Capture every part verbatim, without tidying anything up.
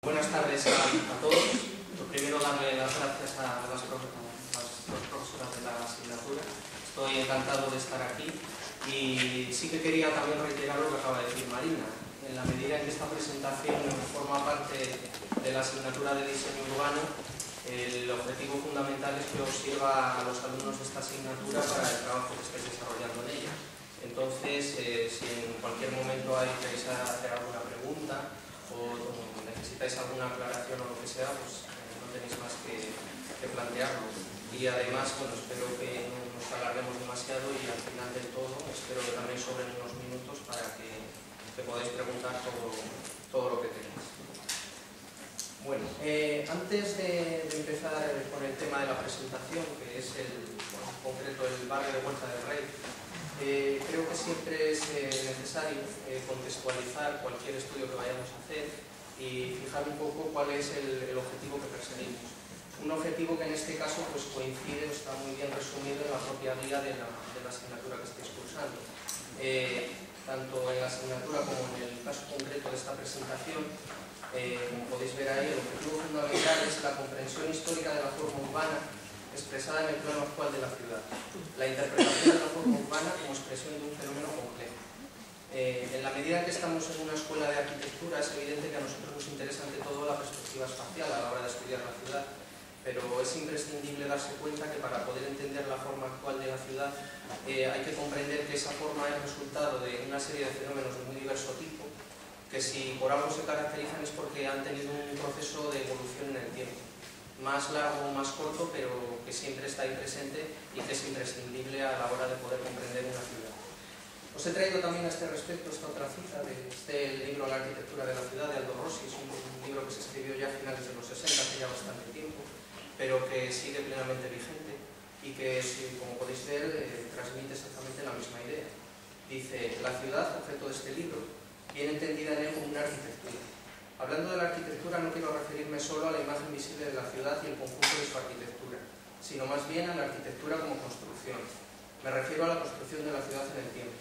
Buenas tardes a, a todos. Lo primero, darle las gracias a las, a las dos profesoras de la asignatura. Estoy encantado de estar aquí y sí que quería también reiterar lo que acaba de decir Marina. En la medida en que esta presentación forma parte de la asignatura de diseño urbano, el objetivo fundamental es que os sirva a los alumnos de esta asignatura para el trabajo que estáis desarrollando en ella. Entonces, eh, si en cualquier momento hay queréis hacer alguna pregunta o necesitáis alguna aclaración o lo que sea, pues eh, no tenéis más que, que plantearlo. Y además, bueno, espero que no nos alarguemos demasiado y al final del todo espero que también sobren unos minutos para que, que podáis preguntar todo, todo lo que tenéis. Bueno, eh, antes de, de empezar con el tema de la presentación, que es el, bueno, en concreto el barrio de Huerta del Rey, Eh, creo que siempre es eh, necesario eh, contextualizar cualquier estudio que vayamos a hacer y fijar un poco cuál es el, el objetivo que perseguimos. Un objetivo que en este caso pues, coincide, está muy bien resumido en la propia guía de la, de la asignatura que estáis cursando. Eh, tanto en la asignatura como en el caso concreto de esta presentación, eh, como podéis ver ahí, el objetivo fundamental es la comprensión histórica de la forma urbana expresada en el plano actual de la ciudad, la interpretación de la forma urbana como expresión de un fenómeno complejo. Eh, en la medida en que estamos en una escuela de arquitectura, es evidente que a nosotros nos interesa ante todo la perspectiva espacial a la hora de estudiar la ciudad, pero es imprescindible darse cuenta que para poder entender la forma actual de la ciudad eh, hay que comprender que esa forma es resultado de una serie de fenómenos de muy diverso tipo, que si por algo se caracterizan es porque han tenido un proceso de evolución en el tiempo, más largo o más corto, pero que siempre está ahí presente y que es imprescindible a la hora de poder comprender una ciudad. Os he traído también a este respecto esta otra cita de este libro La arquitectura de la ciudad de Aldo Rossi. Es un, un libro que se escribió ya a finales de los sesenta, hace ya bastante tiempo, pero que sigue plenamente vigente y que, como podéis ver, eh, transmite exactamente la misma idea. Dice: la ciudad, objeto de este libro, viene entendida en él como una arquitectura. Hablando de la arquitectura, no quiero referirme solo a la imagen visible de la ciudad y el conjunto de su arquitectura, sino más bien a la arquitectura como construcción. Me refiero a la construcción de la ciudad en el tiempo.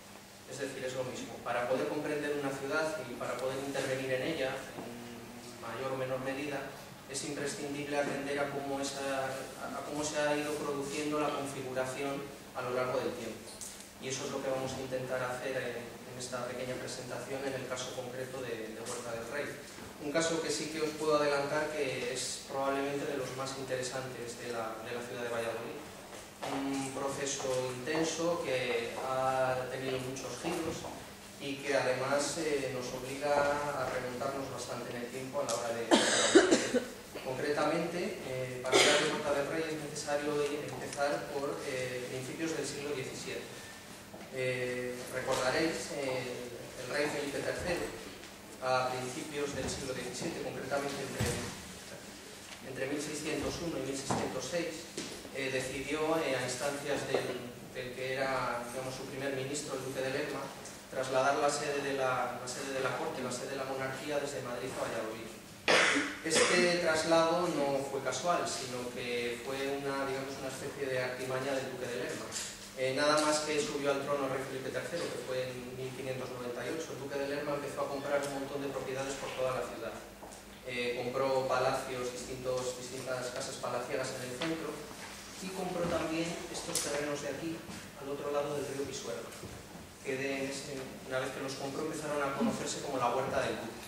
Es decir, es lo mismo. Para poder comprender una ciudad y para poder intervenir en ella, en mayor o menor medida, es imprescindible atender a cómo, esa, a cómo se ha ido produciendo la configuración a lo largo del tiempo. Y eso es lo que vamos a intentar hacer en, en esta pequeña presentación en el caso concreto de, de Huerta del Rey. Un caso que sí que os puedo adelantar que es probablemente de los más interesantes de la, de la ciudad de Valladolid. Un proceso intenso que ha tenido muchos giros y que además eh, nos obliga a remontarnos bastante en el tiempo a la hora de... Concretamente, eh, para hablar de Huerta del Rey es necesario empezar por eh, principios del siglo diecisiete. Eh, recordaréis eh, el rey Felipe tercero a principios del siglo diecisiete, concretamente entre, entre mil seiscientos uno y mil seiscientos seis, eh, decidió eh, a instancias del, del que era, digamos, su primer ministro, el duque de Lerma, trasladar la sede de la, la sede de la corte, la sede de la monarquía desde Madrid a Valladolid. Este traslado no fue casual, sino que fue una, digamos, una especie de artimaña del duque de Lerma. Eh, nada más que subió al trono el rey Felipe tercero, que fue en mil quinientos noventa y ocho, el duque de Lerma empezó a comprar un montón de propiedades por toda la ciudad. Eh, compró palacios, distintos, distintas casas palaciegas en el centro, y compró también estos terrenos de aquí, al otro lado del río Pisuerga, que de ese, una vez que los compró empezaron a conocerse como la Huerta del Duque.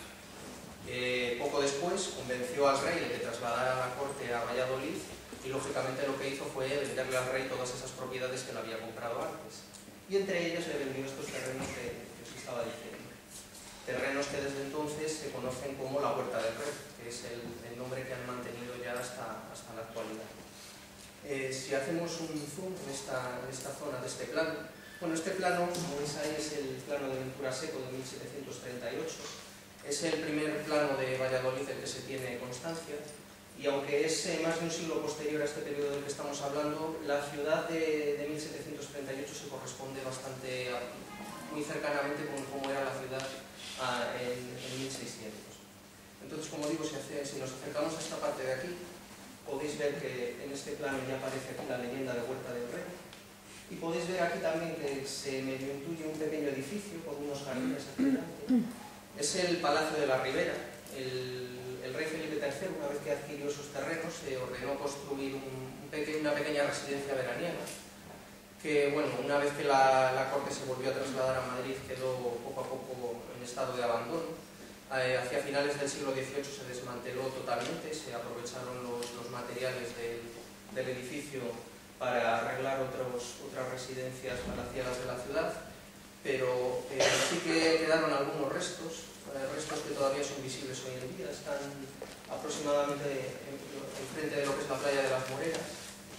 Eh, poco después convenció al rey de que trasladara la corte a Valladolid y lógicamente lo que hizo fue venderle al rey todas esas propiedades que le había comprado antes. Y entre ellas le vendió estos terrenos que, que os estaba diciendo. Terrenos que desde entonces se conocen como la Huerta del Rey, que es el, el nombre que han mantenido ya hasta, hasta la actualidad. Eh, si hacemos un zoom en esta, en esta zona de este plano, bueno, este plano, como veis ahí, es el plano de Ventura Seco de mil setecientos treinta y ocho, es el primer plano de Valladolid del que se tiene constancia, y aunque es eh, más de un siglo posterior a este periodo del que estamos hablando, la ciudad de, de mil setecientos treinta y ocho se corresponde bastante, a, muy cercanamente con cómo era la ciudad a, en, en mil seiscientos. Entonces, como digo, si, hace, si nos acercamos a esta parte de aquí, podéis ver que en este plano ya aparece aquí la leyenda de Huerta del Rey, y podéis ver aquí también que se medio intuye un pequeño edificio con unos jardines aquí delante. Es el Palacio de la Ribera, el tercero, una vez que adquirió esos terrenos, se ordenó construir un peque una pequeña residencia veraniega, que, bueno, una vez que la, la corte se volvió a trasladar a Madrid, quedó poco a poco en estado de abandono. Eh, hacia finales del siglo dieciocho se desmanteló totalmente, se aprovecharon los, los materiales del, del edificio para arreglar otros, otras residencias palaciadas de la ciudad, pero eh, sí que quedaron algunos restos, eh, restos que todavía son visibles hoy en día. Están aproximadamente enfrente de lo que es la playa de las Moreras.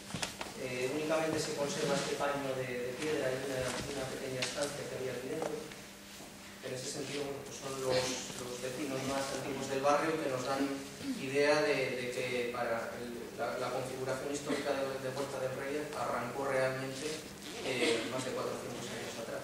Eh, únicamente se conserva este paño de, de piedra y una, una pequeña estancia que había aquí dentro. En ese sentido, bueno, pues son los, los vecinos más antiguos del barrio que nos dan idea de, de que para el, la, la configuración histórica de, de Huerta del Rey arrancó realmente eh, más de cuatrocientos años atrás.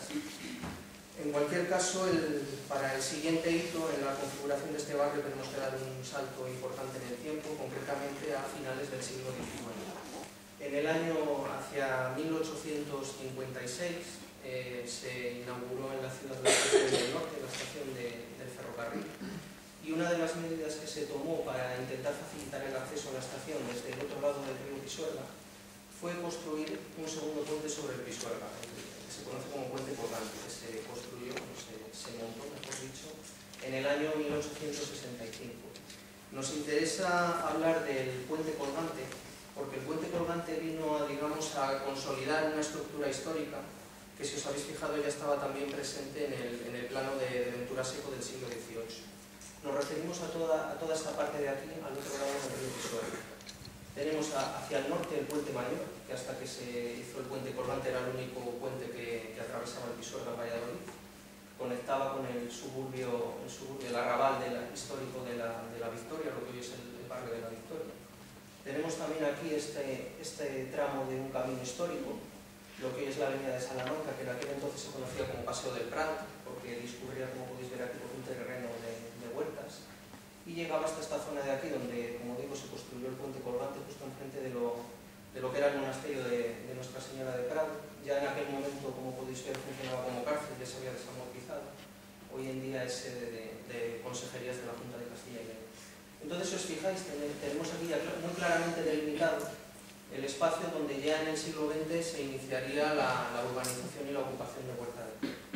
En cualquier caso, el, para el siguiente hito en la configuración de este barrio tenemos que dar un salto importante en el tiempo, concretamente a finales del siglo diecinueve. En el año hacia mil ochocientos cincuenta y seis eh, se inauguró en la ciudad de Estación del Norte la estación de, del ferrocarril, y una de las medidas que se tomó para intentar facilitar el acceso a la estación desde el otro lado del río Pisuerga fue construir un segundo puente sobre el Pisuerga, que se conoce como puente colgante, que se construyó, se, se montó, mejor dicho, en el año mil ochocientos sesenta y cinco. Nos interesa hablar del puente colgante porque el puente colgante vino a, digamos, a consolidar una estructura histórica que, si os habéis fijado, ya estaba también presente en el, en el plano de, de Ventura Seco del siglo dieciocho. Nos referimos a toda, a toda esta parte de aquí, al otro lado del río Pisuerga. Tenemos a, hacia el norte el puente mayor, que hasta que se hizo el puente colgante era el único puente que, que atravesaba el Pisuerga en Valladolid. Conectaba con el suburbio, el suburbio, el arrabal de la, histórico de la, de la Victoria, lo que hoy es el, el barrio de la Victoria. Tenemos también aquí este, este tramo de un camino histórico, lo que hoy es la avenida de Salamanca, que en aquel entonces se conocía como Paseo del Prado, porque discurría, como podéis ver aquí, por un terreno de, de huertas, y llegaba hasta esta zona de aquí, donde, como digo, se construyó el puente colgante justo enfrente de lo, de lo que era el monasterio de, de Nuestra Señora de Prado. Ya en aquel momento, como podéis ver, funcionaba como cárcel, ya se había desamortizado. Hoy en día es sede de, de consejerías de la Junta de Castilla y León. Entonces, si os fijáis, tenemos aquí ya muy claramente delimitado el espacio donde ya en el siglo veinte se iniciaría la, la urbanización y la ocupación de Huerta del Rey.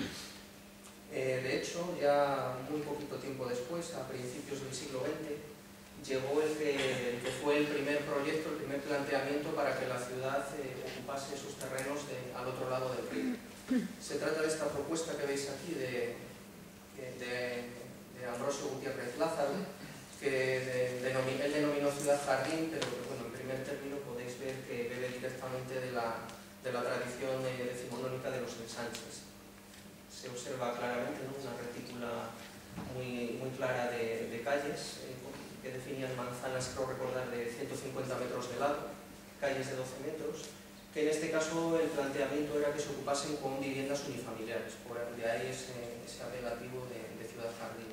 Eh, de hecho, ya muy poquito tiempo después, a principios del siglo veinte, llegó el que, el que fue el primer proyecto, el primer planteamiento para que la ciudad eh, ocupase esos terrenos de, al otro lado del río. Se trata de esta propuesta que veis aquí de, de, de Ambrosio Gutiérrez Lázaro, que de, de, él denominó Ciudad Jardín, pero que, bueno, en primer término podéis ver que bebe directamente de la, de la tradición eh, decimonónica de los ensanches. Se observa claramente, ¿no?, una retícula muy, muy clara de, de calles eh, que definían manzanas, creo recordar, de ciento cincuenta metros de lado, calles de doce metros, que en este caso el planteamiento era que se ocupasen con viviendas unifamiliares, por de ahí ese, ese apelativo de, de Ciudad Jardín.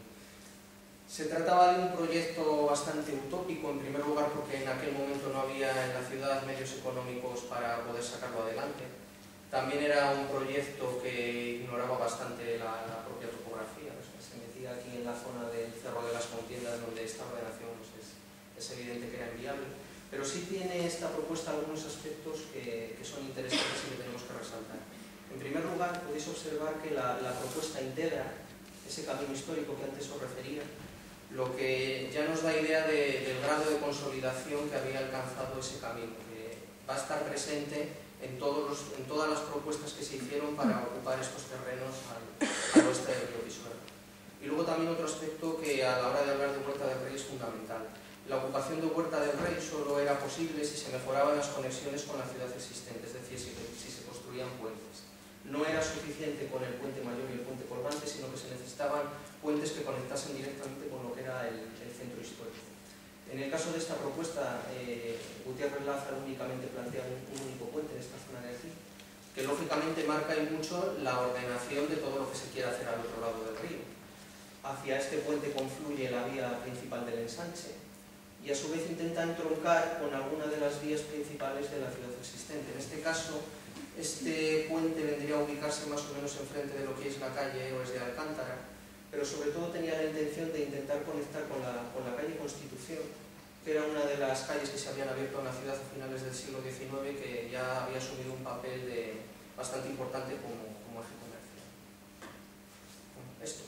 Se trataba de un proyecto bastante utópico, en primer lugar porque en aquel momento no había en la ciudad medios económicos para poder sacarlo adelante. También era un proyecto que ignoraba bastante la, la propia topografía, o sea, se metía aquí en la zona del Cerro de las Contiendas, donde esta ordenación pues, es, es evidente que era inviable, pero sí tiene esta propuesta algunos aspectos que, que son interesantes y que tenemos que resaltar. En primer lugar, podéis observar que la, la propuesta integra ese camino histórico que antes os refería, lo que ya nos da idea de, del grado de consolidación que había alcanzado ese camino, que va a estar presente en, todos los, en todas las propuestas que se hicieron para ocupar estos terrenos al, al oeste del río Pisuerga. Y luego también otro aspecto que a la hora de hablar de Huerta del Rey es fundamental. La ocupación de Huerta del Rey solo era posible si se mejoraban las conexiones con la ciudad existente, es decir, si, si se construían puentes. No era suficiente con el puente mayor y el puente colgante, sino que se necesitaban puentes que conectasen directamente con lo que era el, el centro histórico. En el caso de esta propuesta, eh, Gutiérrez Lázaro únicamente plantea un, un único puente en esta zona de aquí, que lógicamente marca y mucho la ordenación de todo lo que se quiere hacer al otro lado del río. Hacia este puente confluye la vía principal del ensanche y a su vez intenta entroncar con alguna de las vías principales de la ciudad existente. En este caso, este puente vendría a ubicarse más o menos enfrente de lo que es la calle Héroes de Alcántara, pero sobre todo tenía la intención de intentar conectar con la, con la calle Constitución, que era una de las calles que se habían abierto en la ciudad a finales del siglo diecinueve, que ya había asumido un papel de, bastante importante como, como eje comercial. Bueno, esto,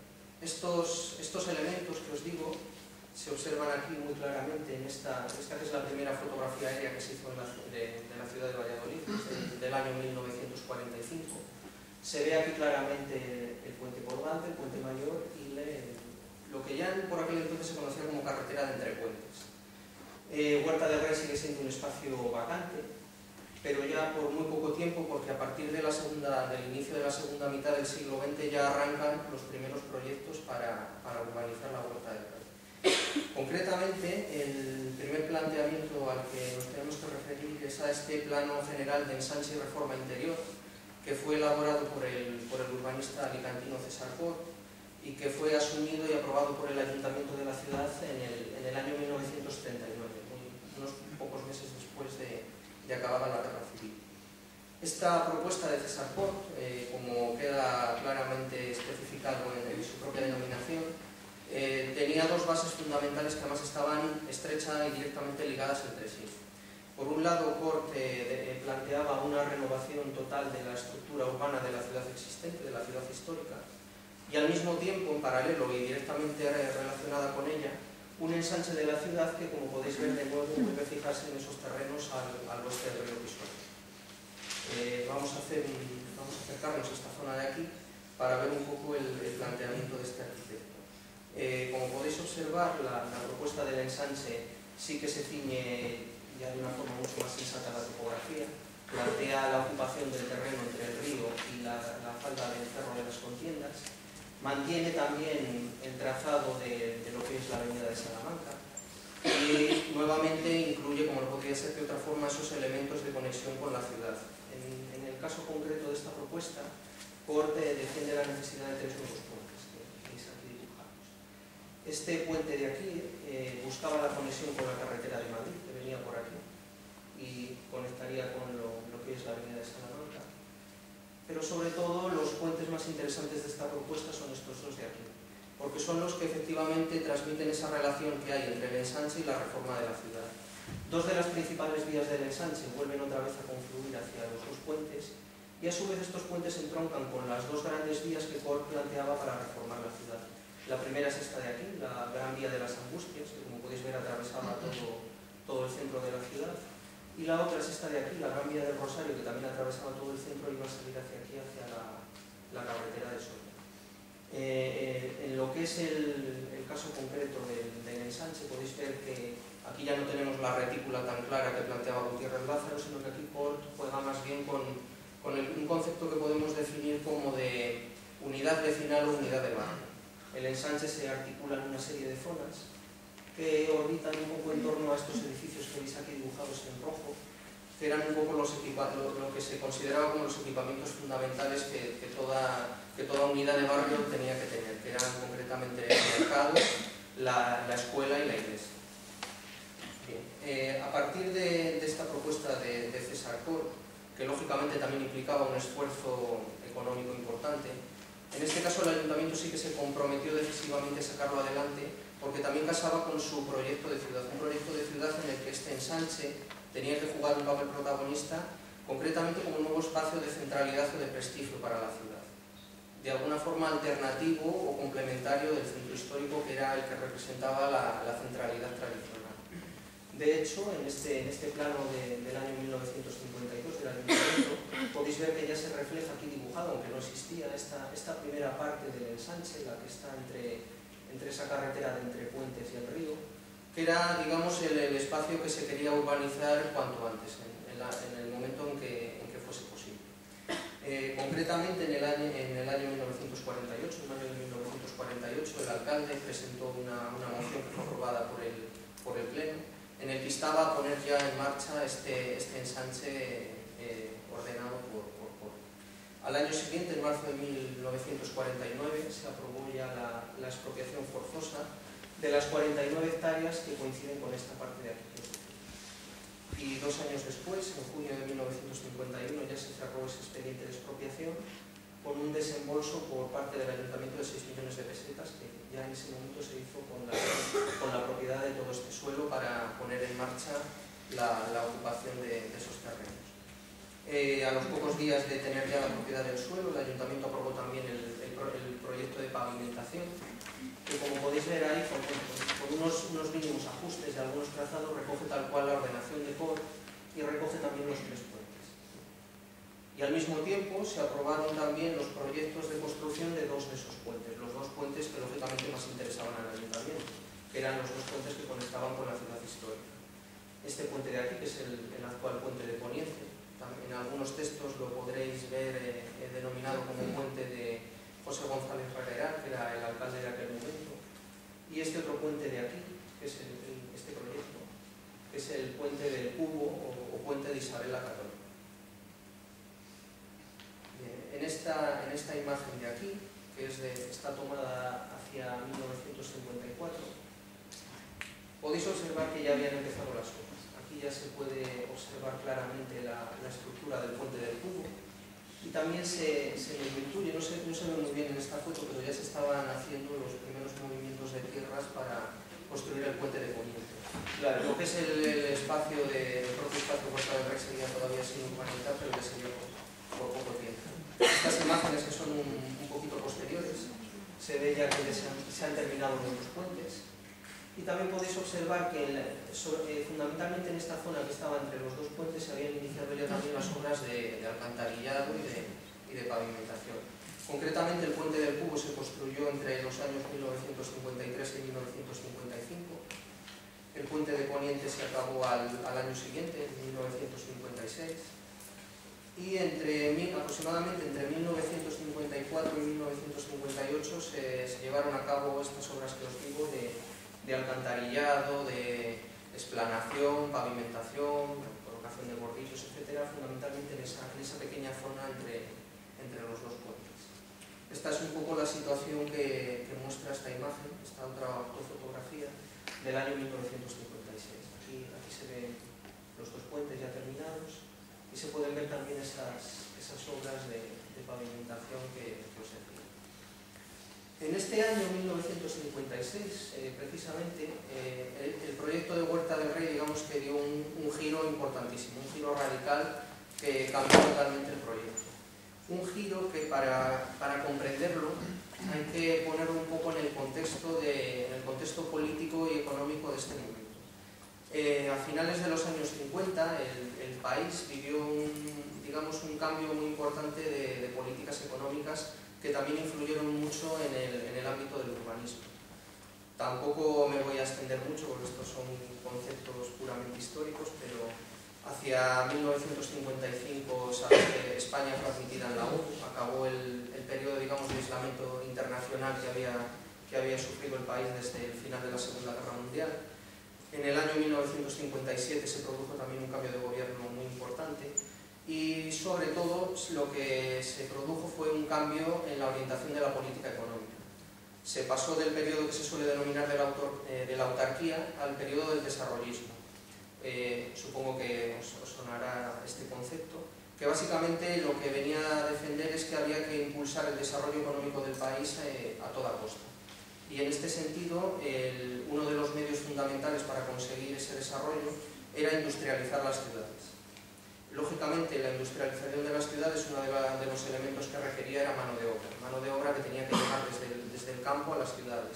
estos, estos elementos que os digo se observan aquí muy claramente en esta, esta que es la primera fotografía aérea que se hizo en la, de, de la ciudad de Valladolid, del, del año mil novecientos cuarenta y cinco. Se ve aquí claramente el puente colgante, el puente mayor y le, lo que ya por aquel entonces se conocía como carretera de entrepuentes. Eh, Huerta del Rey sigue siendo un espacio vacante, pero ya por muy poco tiempo, porque a partir de la segunda, del inicio de la segunda mitad del siglo veinte ya arrancan los primeros proyectos para, para urbanizar la Huerta del Rey. Concretamente, el primer planteamiento al que nos tenemos que referir es a este plano general de ensanche y reforma interior, que fue elaborado por el, por el urbanista alicantino César Port, y que fue asumido y aprobado por el Ayuntamiento de la ciudad en el, en el año mil novecientos treinta y nueve, unos pocos meses después de, de acabada la guerra civil. Esta propuesta de César Port, eh, como queda claramente especificado en, en su propia denominación, eh, tenía dos bases fundamentales que además estaban estrecha y directamente ligadas entre sí. Por un lado, Port eh, de, planteaba una renovación total de la estructura urbana de la ciudad existente, de la ciudad histórica, y al mismo tiempo, en paralelo y directamente relacionada con ella, un ensanche de la ciudad que, como podéis ver de nuevo, vuelve a fijarse en esos terrenos al, al oeste del río Pisuerga. Eh, vamos, a hacer un, vamos a acercarnos a esta zona de aquí para ver un poco el, el planteamiento de este arquitecto. Eh, como podéis observar, la, la propuesta del ensanche sí que se ciñe ya de una forma mucho más sensata a la topografía, plantea la ocupación del terreno entre el río y la, la falda del Cerro de las Contiendas. Mantiene también el trazado de, de lo que es la avenida de Salamanca y nuevamente incluye, como no podría ser de otra forma, esos elementos de conexión con la ciudad. En, en el caso concreto de esta propuesta, Port defiende la necesidad de tres nuevos puentes que veis aquí dibujados. Este puente de aquí eh, buscaba la conexión con la carretera de Madrid, que venía por aquí, y conectaría con lo, lo que es la avenida de Salamanca. Pero sobre todo los puentes más interesantes de esta propuesta son estos dos de aquí, porque son los que efectivamente transmiten esa relación que hay entre el ensanche y la reforma de la ciudad. Dos de las principales vías del ensanche vuelven otra vez a confluir hacia los dos puentes y a su vez estos puentes entroncan con las dos grandes vías que Port planteaba para reformar la ciudad. La primera es esta de aquí, la Gran Vía de las Angustias, que como podéis ver atravesaba todo, todo el centro de la ciudad. Y la otra es esta de aquí, la Gran Vía del Rosario, que también atravesaba todo el centro y iba a salir hacia aquí, hacia la, la carretera de Soria. Eh, eh, en lo que es el, el caso concreto del, del ensanche, podéis ver que aquí ya no tenemos la retícula tan clara que planteaba Gutiérrez Lázaro, sino que aquí Port juega más bien con, con el, un concepto que podemos definir como de unidad vecinal o unidad de barrio. El ensanche se articula en una serie de zonas que orbitan un poco en torno a estos edificios que veis aquí dibujados en rojo, que eran un poco los equipa lo, lo que se consideraba como los equipamientos fundamentales que, que, toda, que toda unidad de barrio tenía que tener, que eran concretamente el mercado, la, la escuela y la iglesia. Bien, eh, a partir de, de esta propuesta de, de César Port, que lógicamente también implicaba un esfuerzo económico importante, en este caso el ayuntamiento sí que se comprometió decisivamente a sacarlo adelante, porque también casaba con su proyecto de ciudad, un proyecto de ciudad en el que este ensanche tenía que jugar un papel protagonista, concretamente como un nuevo espacio de centralidad o de prestigio para la ciudad, de alguna forma alternativo o complementario del centro histórico que era el que representaba la, la centralidad tradicional. De hecho, en este, en este plano de, del año mil novecientos cincuenta y dos del ayuntamiento, podéis ver que ya se refleja aquí dibujado, aunque no existía, esta, esta primera parte del ensanche, la que está entre entre esa carretera de entre puentes y el río, que era, digamos, el, el espacio que se quería urbanizar cuanto antes, en, en, la, en el momento en que, en que fuese posible. Eh, concretamente, en el, año, en el año mil novecientos cuarenta y ocho, en el año de mil novecientos cuarenta y ocho, el alcalde presentó una, una moción que fue aprobada por el, por el Pleno, en el que instaba a poner ya en marcha este, este ensanche eh, ordenado por, por, por. Al año siguiente, en marzo de mil novecientos cuarenta y nueve, se aprobó ya la, la expropiación forzosa de las cuarenta y nueve hectáreas que coinciden con esta parte de aquí. Y dos años después, en junio de mil novecientos cincuenta y uno, ya se cerró ese expediente de expropiación con un desembolso por parte del ayuntamiento de seis millones de pesetas, que ya en ese momento se hizo con la, con la propiedad en marcha la, la ocupación de, de esos terrenos. Eh, a los pocos días de tener ya la propiedad del suelo, el Ayuntamiento aprobó también el, el, el proyecto de pavimentación, que como podéis ver ahí, con, con unos, unos mínimos ajustes de algunos trazados, recoge tal cual la ordenación de P O R y recoge también los tres puentes. Y al mismo tiempo se aprobaron también los proyectos de construcción de dos de esos puentes, los dos puentes que lógicamente más interesaban al Ayuntamiento, que eran los dos puentes que conectaban con la ciudad histórica. Este puente de aquí, que es el, el actual puente de Poniente, en algunos textos lo podréis ver eh, denominado como puente de José González Reguerá, que era el alcalde de aquel momento, y este otro puente de aquí, que es el, el, este proyecto, que es el puente del Cubo o, o puente de Isabel la Católica. En esta, en esta imagen de aquí, que es de, está tomada hacia mil novecientos cincuenta y cuatro, podéis observar que ya habían empezado las obras. Aquí ya se puede observar claramente la, la estructura del puente del Cubo y también se, se nos intuye, no se, no se ve muy bien en esta foto, pero ya se estaban haciendo los primeros movimientos de tierras para construir el puente de Poniente. Claro, lo que es el, el espacio de, el propio espacio Huerta del Rey seguía todavía sin urbanizar, pero ya se vio por, por poco tiempo. Estas imágenes, que son un, un poquito posteriores, se ve ya que se han, se han terminado los puentes. Y también podéis observar que en, sobre, eh, fundamentalmente en esta zona que estaba entre los dos puentes se habían iniciado ya también las obras de, de alcantarillado y de, y de pavimentación. Concretamente el puente del Cubo se construyó entre los años mil novecientos cincuenta y tres y mil novecientos cincuenta y cinco. El puente de Poniente se acabó al, al año siguiente, en mil novecientos cincuenta y seis. Y entre, aproximadamente entre mil novecientos cincuenta y cuatro y mil novecientos cincuenta y ocho se, se llevaron a cabo estas obras que os digo de de alcantarillado, de esplanación, pavimentación, colocación de bordillos, etcétera, fundamentalmente en esa, en esa pequeña zona entre, entre los dos puentes. Esta es un poco la situación que, que muestra esta imagen, esta otra fotografía del año mil novecientos cincuenta y seis. Aquí, aquí se ven los dos puentes ya terminados y se pueden ver también esas, esas obras de, de pavimentación que, que os decía. En este año mil novecientos cincuenta y seis, eh, precisamente, eh, el, el proyecto de Huerta del Rey, digamos que dio un, un giro importantísimo, un giro radical que cambió totalmente el proyecto. Un giro que para, para comprenderlo hay que ponerlo un poco en el contexto, de, en el contexto político y económico de este momento. Eh, a finales de los años cincuenta, el, el país vivió un, digamos, un cambio muy importante de, de políticas económicas que también influyeron mucho en el, en el ámbito del urbanismo. Tampoco me voy a extender mucho porque estos son conceptos puramente históricos, pero hacia mil novecientos cincuenta y cinco, sabes que España fue admitida en la ONU, acabó el, el periodo, digamos, de aislamiento internacional que había, que había sufrido el país desde el final de la Segunda Guerra Mundial. En el año mil novecientos cincuenta y siete se produjo también un cambio de gobierno muy importante. Y sobre todo lo que se produjo fue un cambio en la orientación de la política económica. Se pasó del periodo que se suele denominar de la, autor, eh, de la autarquía al periodo del desarrollismo. Eh, supongo que os, os sonará este concepto, que básicamente lo que venía a defender es que había que impulsar el desarrollo económico del país eh, a toda costa. Y en este sentido, el, uno de los medios fundamentales para conseguir ese desarrollo era industrializar las ciudades. Lógicamente, la industrialización de las ciudades, uno de, la, de los elementos que requería era mano de obra. Mano de obra que tenía que llegar desde el, desde el campo a las ciudades.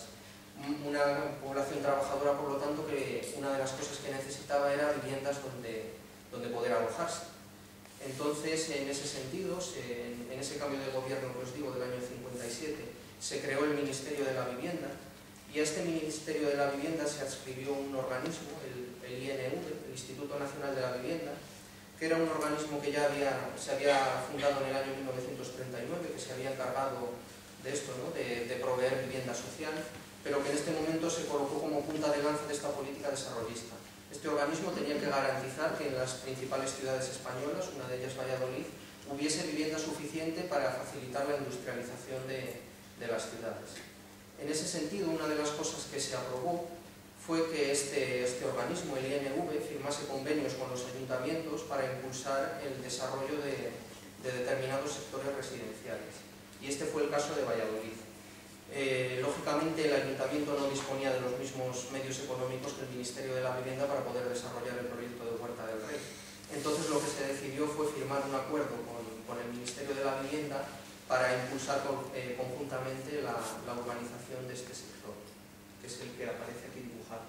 Una población trabajadora, por lo tanto, que una de las cosas que necesitaba era viviendas donde, donde poder alojarse. Entonces, en ese sentido, se, en, en ese cambio de gobierno que os digo del año cincuenta y siete, se creó el Ministerio de la Vivienda, y a este Ministerio de la Vivienda se adscribió un organismo, el, el I N V, el Instituto Nacional de la Vivienda, que era un organismo que ya había, se había fundado en el año mil novecientos treinta y nueve, que se había encargado de esto, ¿no? de, de proveer vivienda social, pero que en este momento se colocó como punta de lanza de esta política desarrollista. Este organismo tenía que garantizar que en las principales ciudades españolas, una de ellas Valladolid, hubiese vivienda suficiente para facilitar la industrialización de, de las ciudades. En ese sentido, una de las cosas que se aprobó fue que este, este organismo, el I N V, firmase convenios con los ayuntamientos para impulsar el desarrollo de, de determinados sectores residenciales. Y este fue el caso de Valladolid. Eh, lógicamente, el ayuntamiento no disponía de los mismos medios económicos que el Ministerio de la Vivienda para poder desarrollar el proyecto de Huerta del Rey. Entonces lo que se decidió fue firmar un acuerdo con, con el Ministerio de la Vivienda para impulsar eh, conjuntamente la, la urbanización de este sector, que es el que aparece aquí dibujado.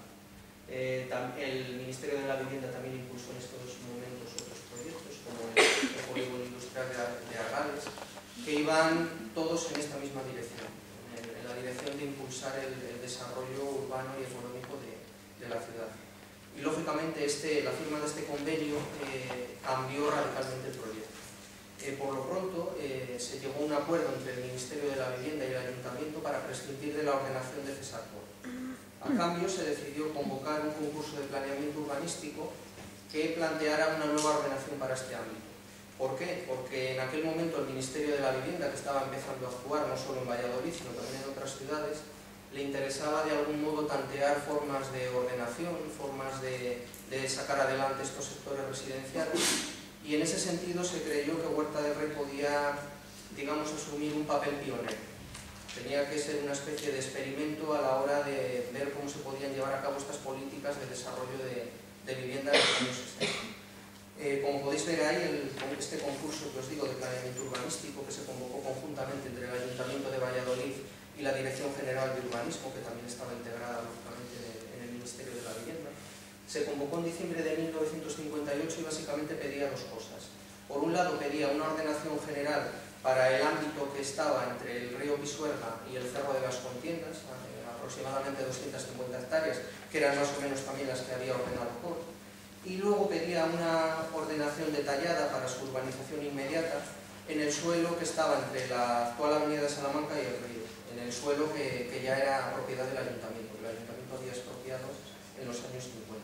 Eh, el Ministerio de la Vivienda también impulsó en estos momentos otros proyectos, como el, el Polígono Industrial de, de Argales, que iban todos en esta misma dirección, en, en la dirección de impulsar el, el desarrollo urbano y económico de, de la ciudad. Y lógicamente este, la firma de este convenio eh, cambió radicalmente el proyecto. Eh, por lo pronto eh, se llegó a un acuerdo entre el Ministerio de la Vivienda y el Ayuntamiento para prescindir de la ordenación de Cesar Pol. A cambio se decidió convocar un concurso de planeamiento urbanístico que planteara una nueva ordenación para este ámbito. ¿Por qué? Porque en aquel momento el Ministerio de la Vivienda, que estaba empezando a actuar no solo en Valladolid, sino también en otras ciudades, le interesaba de algún modo tantear formas de ordenación, formas de, de sacar adelante estos sectores residenciales, y en ese sentido se creyó que Huerta del Rey podía, digamos, asumir un papel pionero. Tenía que ser una especie de experimento a la hora de ver cómo se podían llevar a cabo estas políticas de desarrollo de, de vivienda en los años sesenta. Eh, como podéis ver ahí, el, este concurso que os digo de planeamiento urbanístico, que se convocó conjuntamente entre el Ayuntamiento de Valladolid y la Dirección General de Urbanismo, que también estaba integrada lógicamente en el Ministerio de la Vivienda, se convocó en diciembre de mil novecientos cincuenta y ocho y básicamente pedía dos cosas. Por un lado pedía una ordenación general para el ámbito que estaba entre el río Pisuerga y el Cerro de las Contiendas, aproximadamente doscientas cincuenta hectáreas, que eran más o menos también las que había ordenado Pol. Y luego pedía una ordenación detallada para su urbanización inmediata en el suelo que estaba entre la actual avenida de Salamanca y el río, en el suelo que, que ya era propiedad del Ayuntamiento, que el Ayuntamiento había expropiado en los años cincuenta.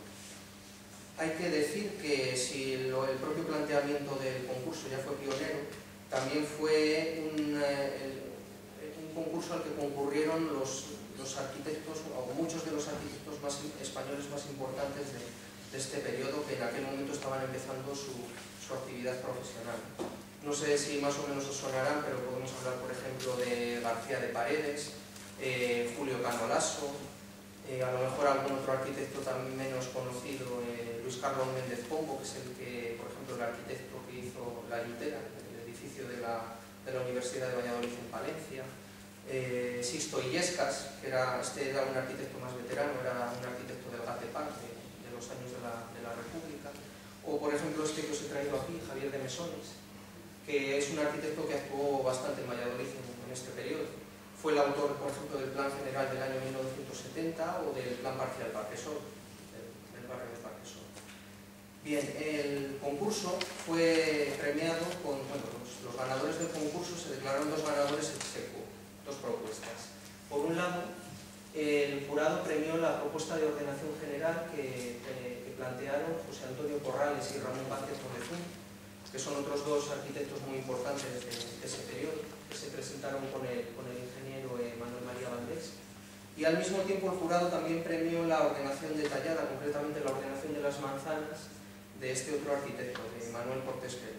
Hay que decir que si lo, el propio planteamiento del concurso ya fue pionero, también fue un, eh, un concurso al que concurrieron los, los arquitectos, o muchos de los arquitectos más, españoles más importantes de, de este periodo, que en aquel momento estaban empezando su, su actividad profesional. No sé si más o menos os sonarán, pero podemos hablar, por ejemplo, de García de Paredes, eh, Julio Cano Lasso, eh, a lo mejor algún otro arquitecto también menos conocido, eh, Luis Carlos Méndez Pombo, que es el que, por ejemplo, el arquitecto que hizo La Yutera, de la, de la Universidad de Valladolid en Palencia, eh, Sixto Illescas, que era, este era un arquitecto más veterano, era un arquitecto del Gatepar de, de los años de la, de la República, o por ejemplo este que os he traído aquí, Javier de Mesones, que es un arquitecto que actuó bastante en Valladolid en, en este periodo. Fue el autor, por ejemplo, del Plan General del año mil novecientos setenta o del Plan Parcial Parquesol, del, del barrio de Parquesol. Bien, el concurso fue premiado con, bueno, los, los ganadores del concurso se declararon dos ganadores ex aequo, dos propuestas. Por un lado, el jurado premió la propuesta de ordenación general que, que, que plantearon José Antonio Corrales y Ramón Vázquez Morezún, que son otros dos arquitectos muy importantes de, de ese periodo, que se presentaron con el, con el ingeniero eh, Manuel María Valdés. Y al mismo tiempo el jurado también premió la ordenación detallada, concretamente la ordenación de las manzanas, de este otro arquitecto, de Manuel Cortés Pérez.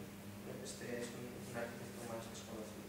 Este es un, un arquitecto más desconocido.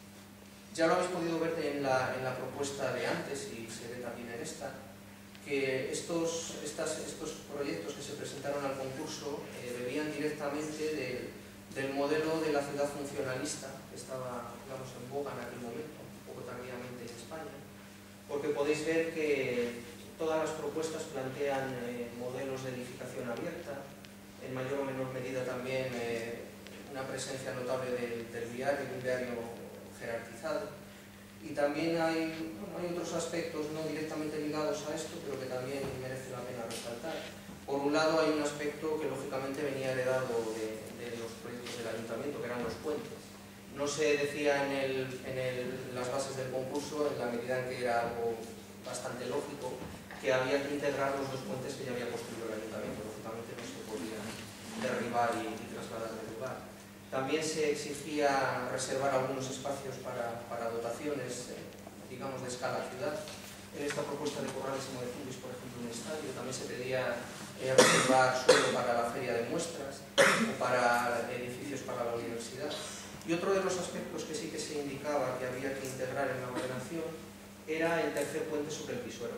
Ya lo habéis podido ver en la, en la propuesta de antes, y se ve también en esta, que estos, estas, estos proyectos que se presentaron al concurso eh, bebían directamente de, del modelo de la ciudad funcionalista, que estaba, digamos, en boga en aquel momento, un poco tardíamente en España, porque podéis ver que todas las propuestas plantean eh, modelos de edificación abierta, en mayor o menor medida también eh, una presencia notable de, del viario, un viario jerarquizado. Y también hay, bueno, hay otros aspectos no directamente ligados a esto, pero que también merece la pena resaltar. Por un lado hay un aspecto que lógicamente venía heredado de, de los proyectos del Ayuntamiento, que eran los puentes. No se decía en, el, en el, las bases del concurso, en la medida en que era algo bastante lógico, que había que integrar los dos puentes que ya había construido el Ayuntamiento. Lógicamente no se podían derribar y, y trasladar del lugar. También se exigía reservar algunos espacios para, para dotaciones, eh, digamos, de escala ciudad. En esta propuesta de Corrales y Morezún, por ejemplo, un estadio, también se pedía eh, reservar suelo para la feria de muestras o para edificios para la universidad. Y otro de los aspectos que sí que se indicaba que había que integrar en la ordenación era el tercer puente sobre el Pisuerga.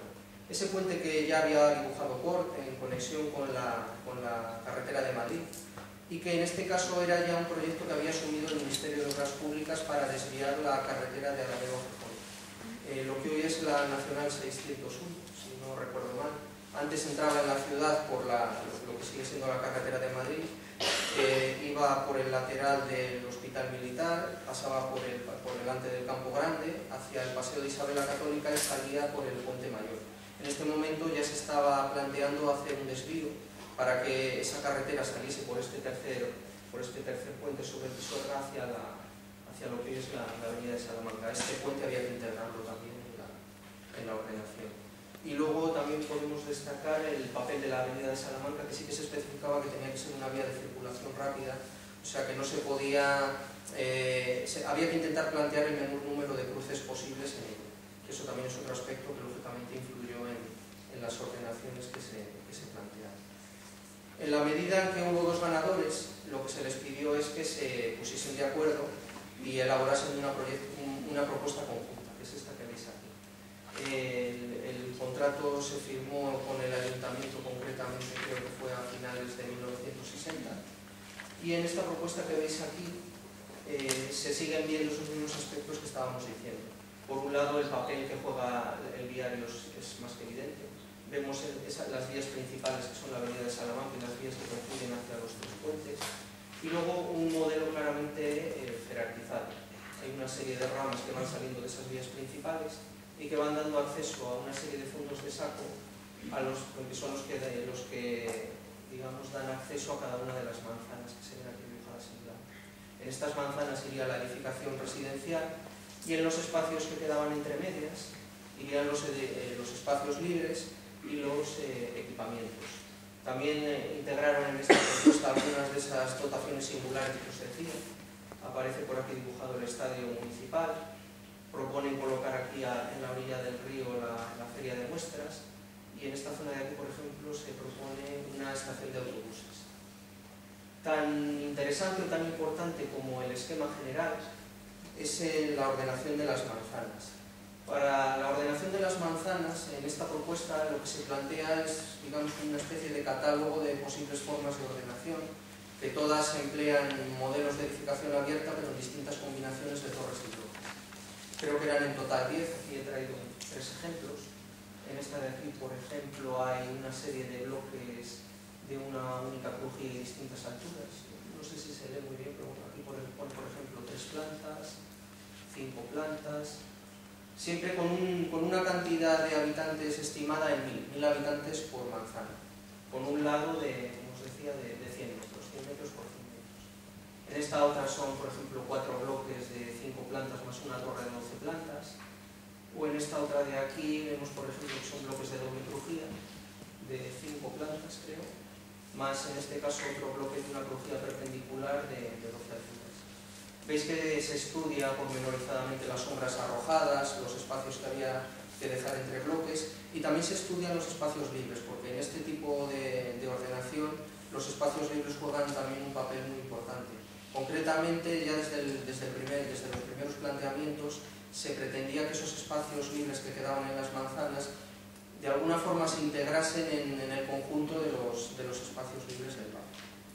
Ese puente que ya había dibujado Cort en conexión con la, con la carretera de Madrid, y que en este caso era ya un proyecto que había asumido el Ministerio de Obras Públicas para desviar la carretera de Alameda a Gijón. Eh, lo que hoy es la Nacional seiscientos uno, si no recuerdo mal. Antes entraba en la ciudad por la, lo que sigue siendo la carretera de Madrid, eh, iba por el lateral del Hospital Militar, pasaba por, el, por delante del Campo Grande, hacia el Paseo de Isabel la Católica y salía por el Puente Mayor. En este momento ya se estaba planteando hacer un desvío para que esa carretera saliese por este tercer, por este tercer puente sobre el Pisuerga hacia, la, hacia lo que es la, la avenida de Salamanca. Este puente había que integrarlo también en la, en la ordenación. Y luego también podemos destacar el papel de la avenida de Salamanca, que sí que se especificaba que tenía que ser una vía de circulación rápida, o sea que no se podía, eh, se, había que intentar plantear el menor número de cruces posibles en ello. Que eso también es otro aspecto que lógicamente influyó en, en las ordenaciones que se, que se plantearon. En la medida en que hubo dos ganadores, lo que se les pidió es que se pusiesen de acuerdo y elaborasen una, una propuesta conjunta, que es esta que veis aquí. El, el contrato se firmó con el ayuntamiento, concretamente creo que fue a finales de mil novecientos sesenta, y en esta propuesta que veis aquí eh, se siguen viendo esos mismos aspectos que estábamos diciendo. Por un lado, el papel que juega el viario es, es más que evidente. Vemos el, esa, las vías principales, que son la avenida de Salamanca y las vías que confluyen hacia los tres puentes. Y luego un modelo claramente eh, jerarquizado. Hay una serie de ramas que van saliendo de esas vías principales y que van dando acceso a una serie de fondos de saco, a los que son los que, los que digamos, dan acceso a cada una de las manzanas que se ven aquí dibujadas en blanco. En estas manzanas iría la edificación residencial, y en los espacios que quedaban entre medias irían los, eh, los espacios libres y los eh, equipamientos. También eh, integraron en esta propuesta algunas de esas dotaciones singulares que os decía. Aparece por aquí dibujado el estadio municipal. Proponen colocar aquí a, en la orilla del río la, la feria de muestras, y en esta zona de aquí, por ejemplo, se propone una estación de autobuses. Tan interesante o tan importante como el esquema general es la ordenación de las manzanas. Para la ordenación de las manzanas, en esta propuesta lo que se plantea es, digamos, una especie de catálogo de posibles formas de ordenación, que todas emplean modelos de edificación abierta, pero en distintas combinaciones de torres y bloques. Creo que eran en total diez, aquí he traído tres ejemplos. En esta de aquí, por ejemplo, hay una serie de bloques de una única crujía y distintas alturas. No sé si se lee muy bien, pero aquí pone, por ejemplo, tres plantas, cinco plantas, siempre con, un, con una cantidad de habitantes estimada en mil, mil habitantes por manzana, con un lado de, como os decía, de, de cien metros, cien metros por cien metros. En esta otra son, por ejemplo, cuatro bloques de cinco plantas más una torre de doce plantas, o en esta otra de aquí vemos, por ejemplo, que son bloques de doble crujía, de cinco plantas, creo, más en este caso otro bloque de una crujía perpendicular de, de doce alturas. Veis que se estudia pormenorizadamente las sombras arrojadas, los espacios que había que dejar entre bloques, y también se estudian los espacios libres, porque en este tipo de, de ordenación los espacios libres juegan también un papel muy importante. Concretamente, ya desde, el, desde, el primer, desde los primeros planteamientos se pretendía que esos espacios libres que quedaban en las manzanas de alguna forma se integrasen en, en el conjunto de los, de los espacios libres del barrio.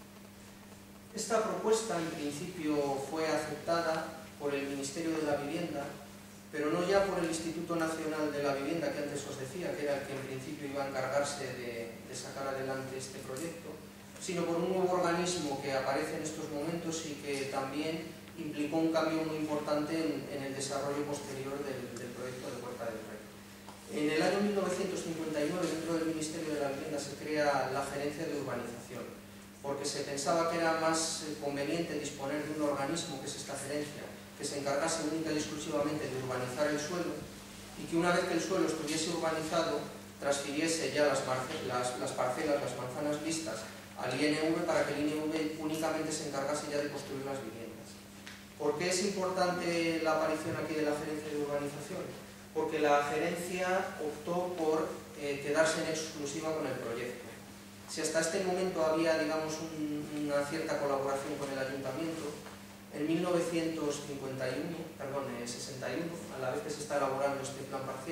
Esta propuesta en principio fue aceptada por el Ministerio de la Vivienda, pero no ya por el Instituto Nacional de la Vivienda, que antes os decía, que era el que en principio iba a encargarse de, de sacar adelante este proyecto, sino por un nuevo organismo que aparece en estos momentos y que también implicó un cambio muy importante en, en el desarrollo posterior del, del proyecto de Huerta del Rey. En el año mil novecientos cincuenta y nueve, dentro del Ministerio de la Vivienda, se crea la Gerencia de Urbanización, porque se pensaba que era más conveniente disponer de un organismo, que es esta gerencia, que se encargase única y exclusivamente de urbanizar el suelo, y que una vez que el suelo estuviese urbanizado, transfiriese ya las, las, las parcelas, las manzanas listas, al I N V, para que el I N V únicamente se encargase ya de construir las viviendas. ¿Por qué es importante la aparición aquí de la Gerencia de Urbanización? Porque la gerencia optó por eh, quedarse en exclusiva con el proyecto. Si hasta este momento había, digamos, un, una cierta colaboración con el ayuntamiento, en mil novecientos cincuenta y uno, perdón, sesenta y uno, a la vez que se está elaborando este plan parcial,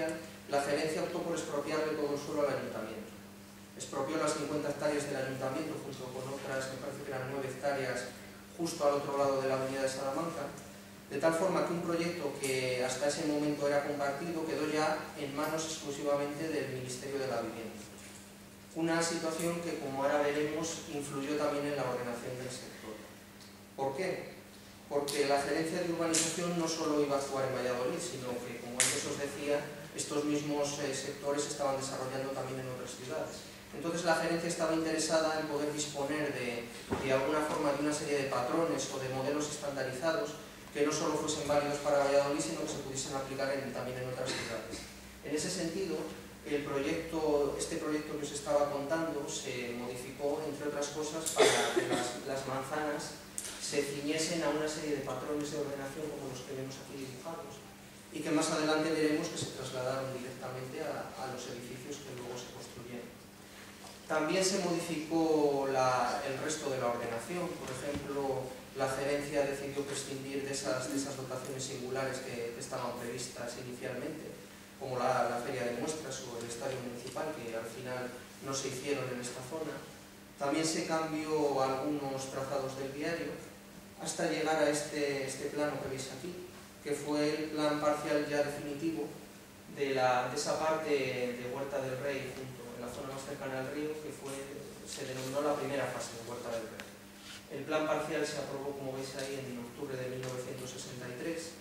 la gerencia optó por expropiarle todo el suelo al ayuntamiento. Expropió las cincuenta hectáreas del ayuntamiento junto con otras, me parece que eran nueve hectáreas, justo al otro lado de la avenida de Salamanca, de tal forma que un proyecto que hasta ese momento era compartido quedó ya en manos exclusivamente del Ministerio de la Vivienda. Una situación que, como ahora veremos, influyó también en la ordenación del sector. ¿Por qué? Porque la gerencia de urbanización no solo iba a actuar en Valladolid, sino que, como antes os decía, estos mismos eh, sectores se estaban desarrollando también en otras ciudades. Entonces la gerencia estaba interesada en poder disponer de, de alguna forma de una serie de patrones o de modelos estandarizados que no solo fuesen válidos para Valladolid, sino que se pudiesen aplicar en, también en otras ciudades. En ese sentido, el proyecto, este proyecto que os estaba contando se modificó, entre otras cosas, para que las, las manzanas se ciñesen a una serie de patrones de ordenación como los que vemos aquí dibujados y que más adelante veremos que se trasladaron directamente a, a los edificios que luego se construyeron. También se modificó la, el resto de la ordenación. Por ejemplo, la gerencia decidió prescindir de esas, de esas dotaciones singulares que, que estaban previstas inicialmente, como la, la feria de muestras o el estadio municipal, que al final no se hicieron en esta zona. También se cambió algunos trazados del viario hasta llegar a este, este plano que veis aquí, que fue el plan parcial ya definitivo de, la, de esa parte de Huerta del Rey, junto en la zona más cercana al río, que fue, se denominó la primera fase de Huerta del Rey. El plan parcial se aprobó, como veis ahí, en octubre de mil novecientos sesenta y tres.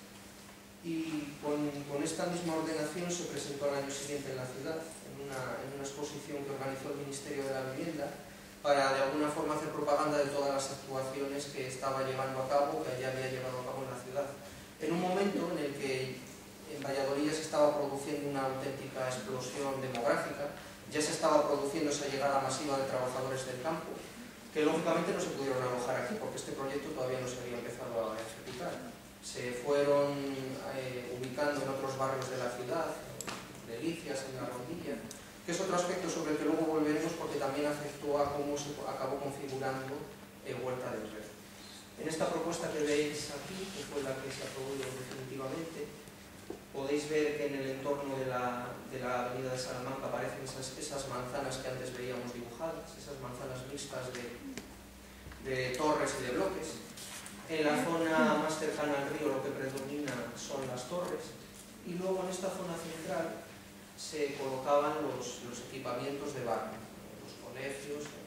Y con, con esta misma ordenación se presentó al año siguiente en la ciudad, en una, en una exposición que organizó el Ministerio de la Vivienda, para de alguna forma hacer propaganda de todas las actuaciones que estaba llevando a cabo, que ya había llevado a cabo en la ciudad. En un momento en el que en Valladolid ya se estaba produciendo una auténtica explosión demográfica, ya se estaba produciendo esa llegada masiva de trabajadores del campo, que lógicamente no se pudieron alojar aquí, porque este proyecto todavía no se había empezado a ejecutar. Se fueron eh, ubicando en otros barrios de la ciudad, en Delicias, en La Rondilla, que es otro aspecto sobre el que luego volveremos porque también afectó a cómo se acabó configurando eh, Huerta del Rey. En esta propuesta que veis aquí, que fue la que se aprobó definitivamente, podéis ver que en el entorno de la, de la avenida de Salamanca aparecen esas, esas manzanas que antes veíamos dibujadas, esas manzanas mixtas de, de torres y de bloques. En la zona más cercana al río lo que predomina son las torres, y luego en esta zona central se colocaban los, los equipamientos de barrio, los colegios, etcétera.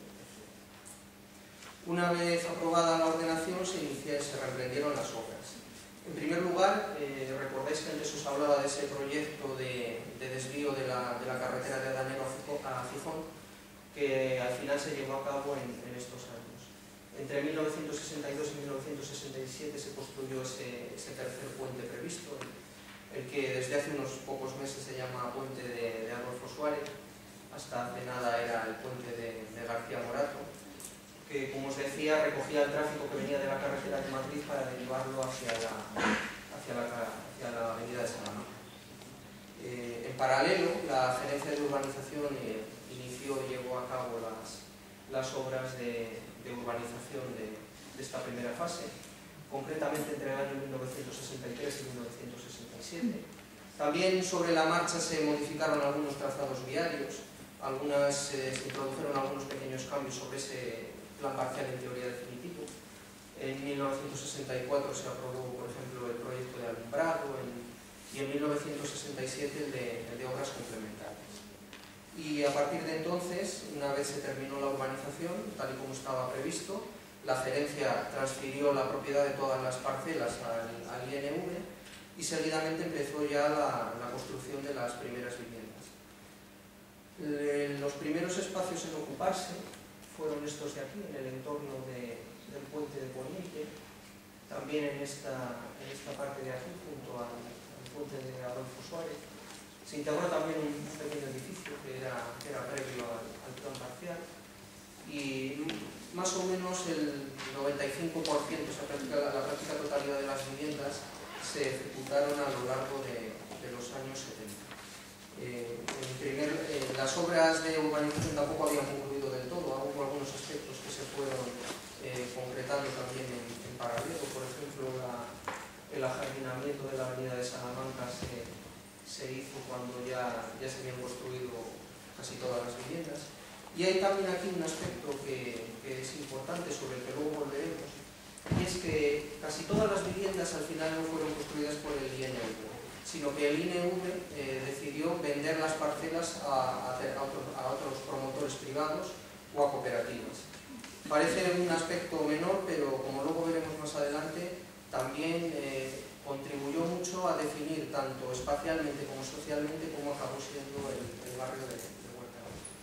Una vez aprobada la ordenación se, inicia, se reemprendieron las obras. En primer lugar, eh, recordáis que antes os hablaba de ese proyecto de, de desvío de la, de la carretera de Adanero a Gijón, que al final se llevó a cabo en, en estos años. Entre mil novecientos sesenta y dos y mil novecientos sesenta y siete se construyó ese, ese tercer puente previsto, el, el que desde hace unos pocos meses se llama Puente de, de Adolfo Suárez, hasta hace nada era el puente de, de García Morato, que, como os decía, recogía el tráfico que venía de la carretera de Madrid para derivarlo hacia la, hacia la, hacia la avenida de Salamanca. Eh, en paralelo, la gerencia de urbanización eh, inició y llevó a cabo las, las obras de, de urbanización de, de esta primera fase, concretamente entre el año mil novecientos sesenta y tres y mil novecientos sesenta y siete. También sobre la marcha se modificaron algunos trazados viarios, algunas, eh, se introdujeron algunos pequeños cambios sobre ese plan parcial en teoría definitivo. En mil novecientos sesenta y cuatro se aprobó, por ejemplo, el proyecto de alumbrado en, y en mil novecientos sesenta y siete el de, el de obras complementarias. Y a partir de entonces, una vez se terminó la urbanización, tal y como estaba previsto, la gerencia transfirió la propiedad de todas las parcelas al, al I N V y seguidamente empezó ya la, la construcción de las primeras viviendas. Le, los primeros espacios en ocuparse fueron estos de aquí, en el entorno de, del puente de Poniente, también en esta, en esta parte de aquí, junto al, al puente de Adolfo Suárez. Se integró también un pequeño edificio que era, que era previo al, al plan parcial, y más o menos el noventa y cinco por ciento, o sea, la, la práctica totalidad de las viviendas se ejecutaron a lo largo de, de los años setenta. Eh, en primer, eh, las obras de urbanización tampoco habían concluido del todo, hubo algunos aspectos que se fueron eh, concretando también en, en paralelo. Por ejemplo, la, el ajardinamiento de la avenida de Salamanca se, se hizo cuando ya, ya se habían construido casi todas las viviendas. Y hay también aquí un aspecto que, que es importante, sobre el que luego volveremos, y es que casi todas las viviendas al final no fueron construidas por el I N V, sino que el I N V eh, decidió vender las parcelas a, a, a, otros, a otros promotores privados o a cooperativas. Parece un aspecto menor, pero como luego veremos más adelante, también eh, contribuyó mucho a definir tanto espacialmente como socialmente cómo acabó siendo el, el barrio de, de Huerta de Rey.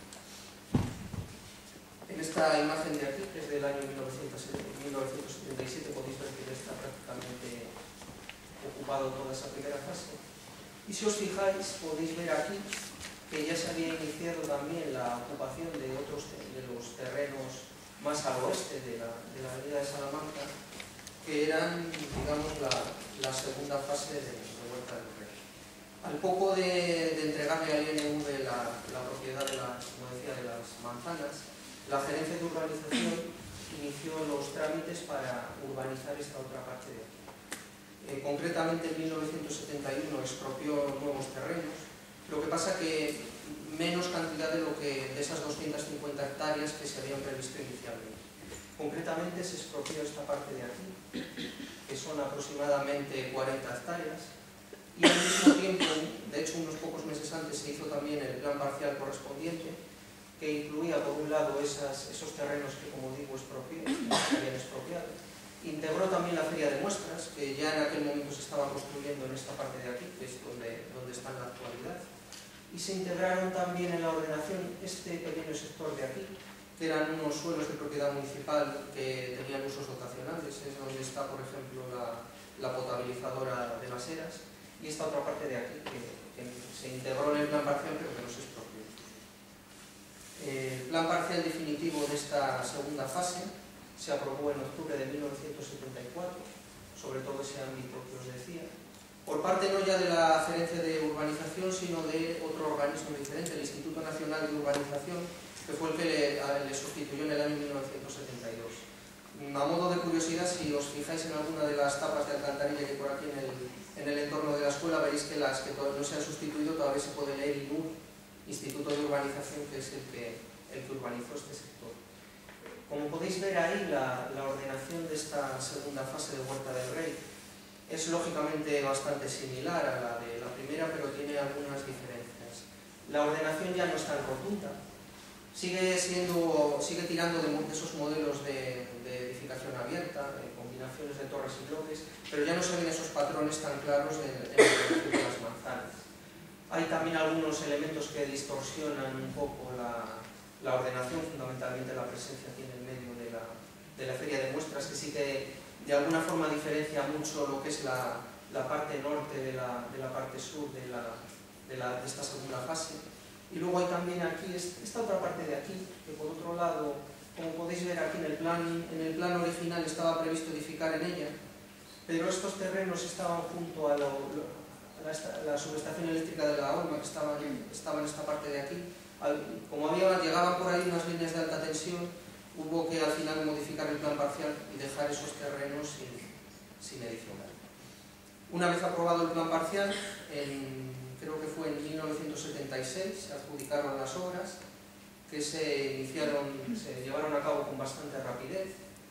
En esta imagen de aquí, que es del año mil novecientos setenta y siete, podéis ver que ya está prácticamente ocupado toda esa primera fase. Y si os fijáis, podéis ver aquí que ya se había iniciado también la ocupación de otros de los terrenos más al oeste de la, de la avenida de Salamanca, que eran, digamos, la, la segunda fase de, de Huerta del Rey. Al poco de, de entregarle al I N V la, la propiedad de las, como decía, de las manzanas, la Gerencia de Urbanización inició los trámites para urbanizar esta otra parte de aquí. Eh, concretamente en mil novecientos setenta y uno expropió nuevos terrenos, lo que pasa que menos cantidad de, lo que, de esas doscientas cincuenta hectáreas que se habían previsto inicialmente. Concretamente se expropió esta parte de aquí, que son aproximadamente cuarenta hectáreas, y al mismo tiempo, de hecho unos pocos meses antes, se hizo también el plan parcial correspondiente, que incluía por un lado esas, esos terrenos que, como digo, expropió, que habían expropiado. Integró también la feria de muestras, que ya en aquel momento se estaba construyendo en esta parte de aquí, que es donde, donde está en la actualidad. Y se integraron también en la ordenación este pequeño sector de aquí, que eran unos suelos de propiedad municipal que tenían usos dotacionales, es donde está, por ejemplo, la, la potabilizadora de las Heras, y esta otra parte de aquí, que, que se integró en el plan parcial, pero que no se expropió. El plan parcial definitivo de esta segunda fase se aprobó en octubre de mil novecientos setenta y cuatro, sobre todo ese ámbito que os decía, por parte no ya de la Gerencia de Urbanización, sino de otro organismo diferente, el Instituto Nacional de Urbanización, que fue el que le, le sustituyó en el año mil novecientos setenta y dos. A modo de curiosidad, si os fijáis en alguna de las tapas de alcantarilla que por aquí en el, en el entorno de la escuela, veréis que las que no se han sustituido todavía se puede leer I N U R, Instituto de Urbanización, que es el que, el que urbanizó este sector. Como podéis ver ahí, la, la ordenación de esta segunda fase de Huerta del Rey es lógicamente bastante similar a la de la primera, pero tiene algunas diferencias. La ordenación ya no es tan rotunda, sigue, siendo, sigue tirando de, de esos modelos de, de edificación abierta, de combinaciones de torres y bloques, pero ya no se ven esos patrones tan claros en, en la ordenación de las manzanas. Hay también algunos elementos que distorsionan un poco la, la ordenación, fundamentalmente la presencia aquí en el medio de la, de la feria de muestras, que sí que de alguna forma diferencia mucho lo que es la, la parte norte de la, de la parte sur de, la, de, la, de esta segunda fase. Y luego hay también aquí esta otra parte de aquí, que por otro lado, como podéis ver aquí en el plan, en el plan original estaba previsto edificar en ella, pero estos terrenos estaban junto a, lo, a la, la subestación eléctrica de la Olma, que estaba en, estaba en esta parte de aquí. Al, como había, llegaban por ahí unas líneas de alta tensión, hubo que al final modificar el plan parcial y dejar esos terrenos sin, sin edificar. Una vez aprobado el plan parcial, en, creo que fue en mil novecientos setenta y seis, se adjudicaron las obras, que se iniciaron, se llevaron a cabo con bastante rapidez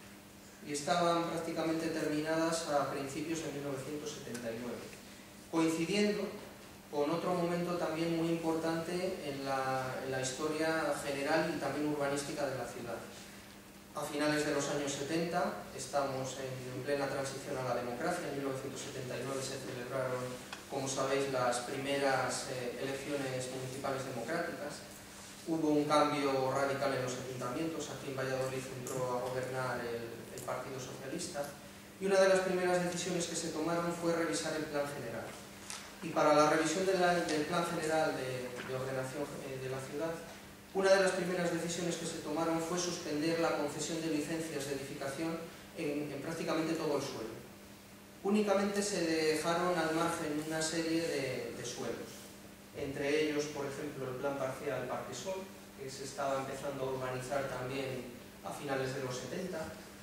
y estaban prácticamente terminadas a principios de mil novecientos setenta y nueve, coincidiendo con otro momento también muy importante en la, en la historia general y también urbanística de la ciudad. A finales de los años setenta, estamos en, en plena transición a la democracia. En mil novecientos setenta y nueve se celebraron, como sabéis, las primeras eh, elecciones municipales democráticas. Hubo un cambio radical en los ayuntamientos. Aquí en Valladolid entró a gobernar el, el Partido Socialista. Y una de las primeras decisiones que se tomaron fue revisar el plan general. Y para la revisión de la, del plan general de, de ordenación eh, de la ciudad, una de las primeras decisiones que se tomaron fue suspender la concesión de licencias de edificación en, en prácticamente todo el suelo. Únicamente se dejaron al margen una serie de, de suelos, entre ellos, por ejemplo, el plan parcial Parque Sol, que se estaba empezando a urbanizar también a finales de los setenta,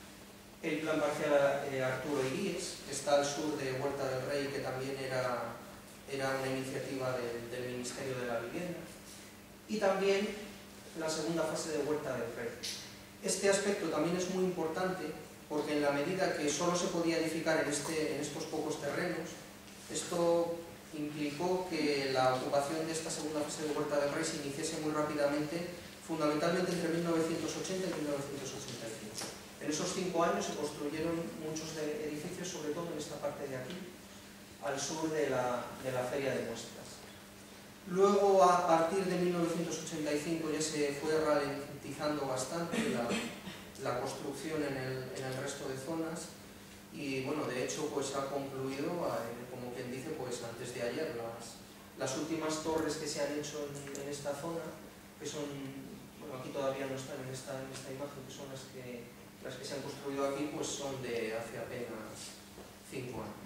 el plan parcial eh, Arturo Iríes, que está al sur de Huerta del Rey, que también era era una iniciativa del, del Ministerio de la Vivienda, y también la segunda fase de Huerta del Rey. Este aspecto también es muy importante porque en la medida que solo se podía edificar en, este, en estos pocos terrenos, esto implicó que la ocupación de esta segunda fase de Huerta del Rey se iniciase muy rápidamente, fundamentalmente entre mil novecientos ochenta y mil novecientos ochenta y cinco. En esos cinco años se construyeron muchos edificios, sobre todo en esta parte de aquí, al sur de la, de la Feria de Muestras. Luego, a partir de mil novecientos ochenta y cinco, ya se fue ralentizando bastante la, la construcción en el, en el resto de zonas y, bueno, de hecho, pues ha concluido, eh, como quien dice, pues antes de ayer, las, las últimas torres que se han hecho en, en esta zona, que son, bueno, aquí todavía no están en esta, en esta imagen, que son las que, las que se han construido aquí, pues son de hace apenas cinco años.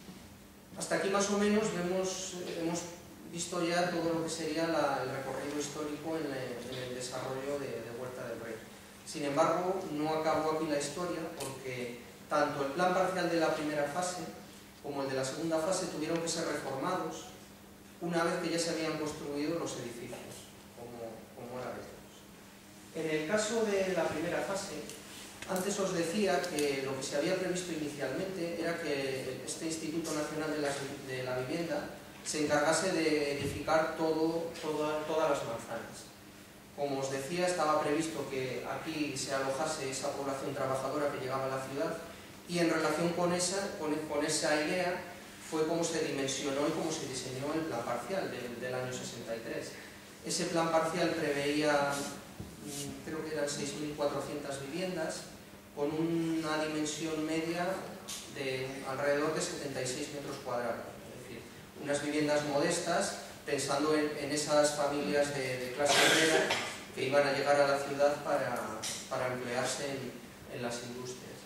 Hasta aquí más o menos vemos, hemos visto ya todo lo que sería la, el recorrido histórico en, le, en el desarrollo de, de Huerta del Rey. Sin embargo, no acabó aquí la historia porque tanto el plan parcial de la primera fase como el de la segunda fase tuvieron que ser reformados una vez que ya se habían construido los edificios, como, como ahora veremos. En el caso de la primera fase, antes os decía que lo que se había previsto inicialmente era que este Instituto Nacional de la, de la Vivienda se encargase de edificar todo, toda, todas las manzanas. Como os decía, estaba previsto que aquí se alojase esa población trabajadora que llegaba a la ciudad y en relación con esa, con, con esa idea fue como se dimensionó y como se diseñó el plan parcial del, del año sesenta y tres. Ese plan parcial preveía, creo que eran seis mil cuatrocientas viviendas, con una dimensión media de alrededor de setenta y seis metros cuadrados. Es decir, unas viviendas modestas, pensando en, en esas familias de, de clase obrera que iban a llegar a la ciudad para, para emplearse en, en las industrias.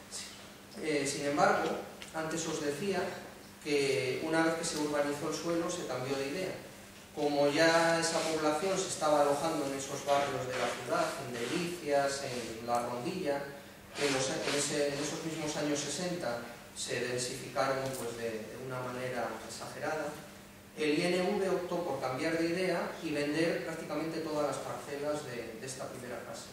Eh, sin embargo, antes os decía que una vez que se urbanizó el suelo se cambió de idea. Como ya esa población se estaba alojando en esos barrios de la ciudad, en Delicias, en La Rondilla, En, los, en, ese, en esos mismos años sesenta se densificaron pues, de, de una manera exagerada, el I N V optó por cambiar de idea y vender prácticamente todas las parcelas de, de esta primera fase.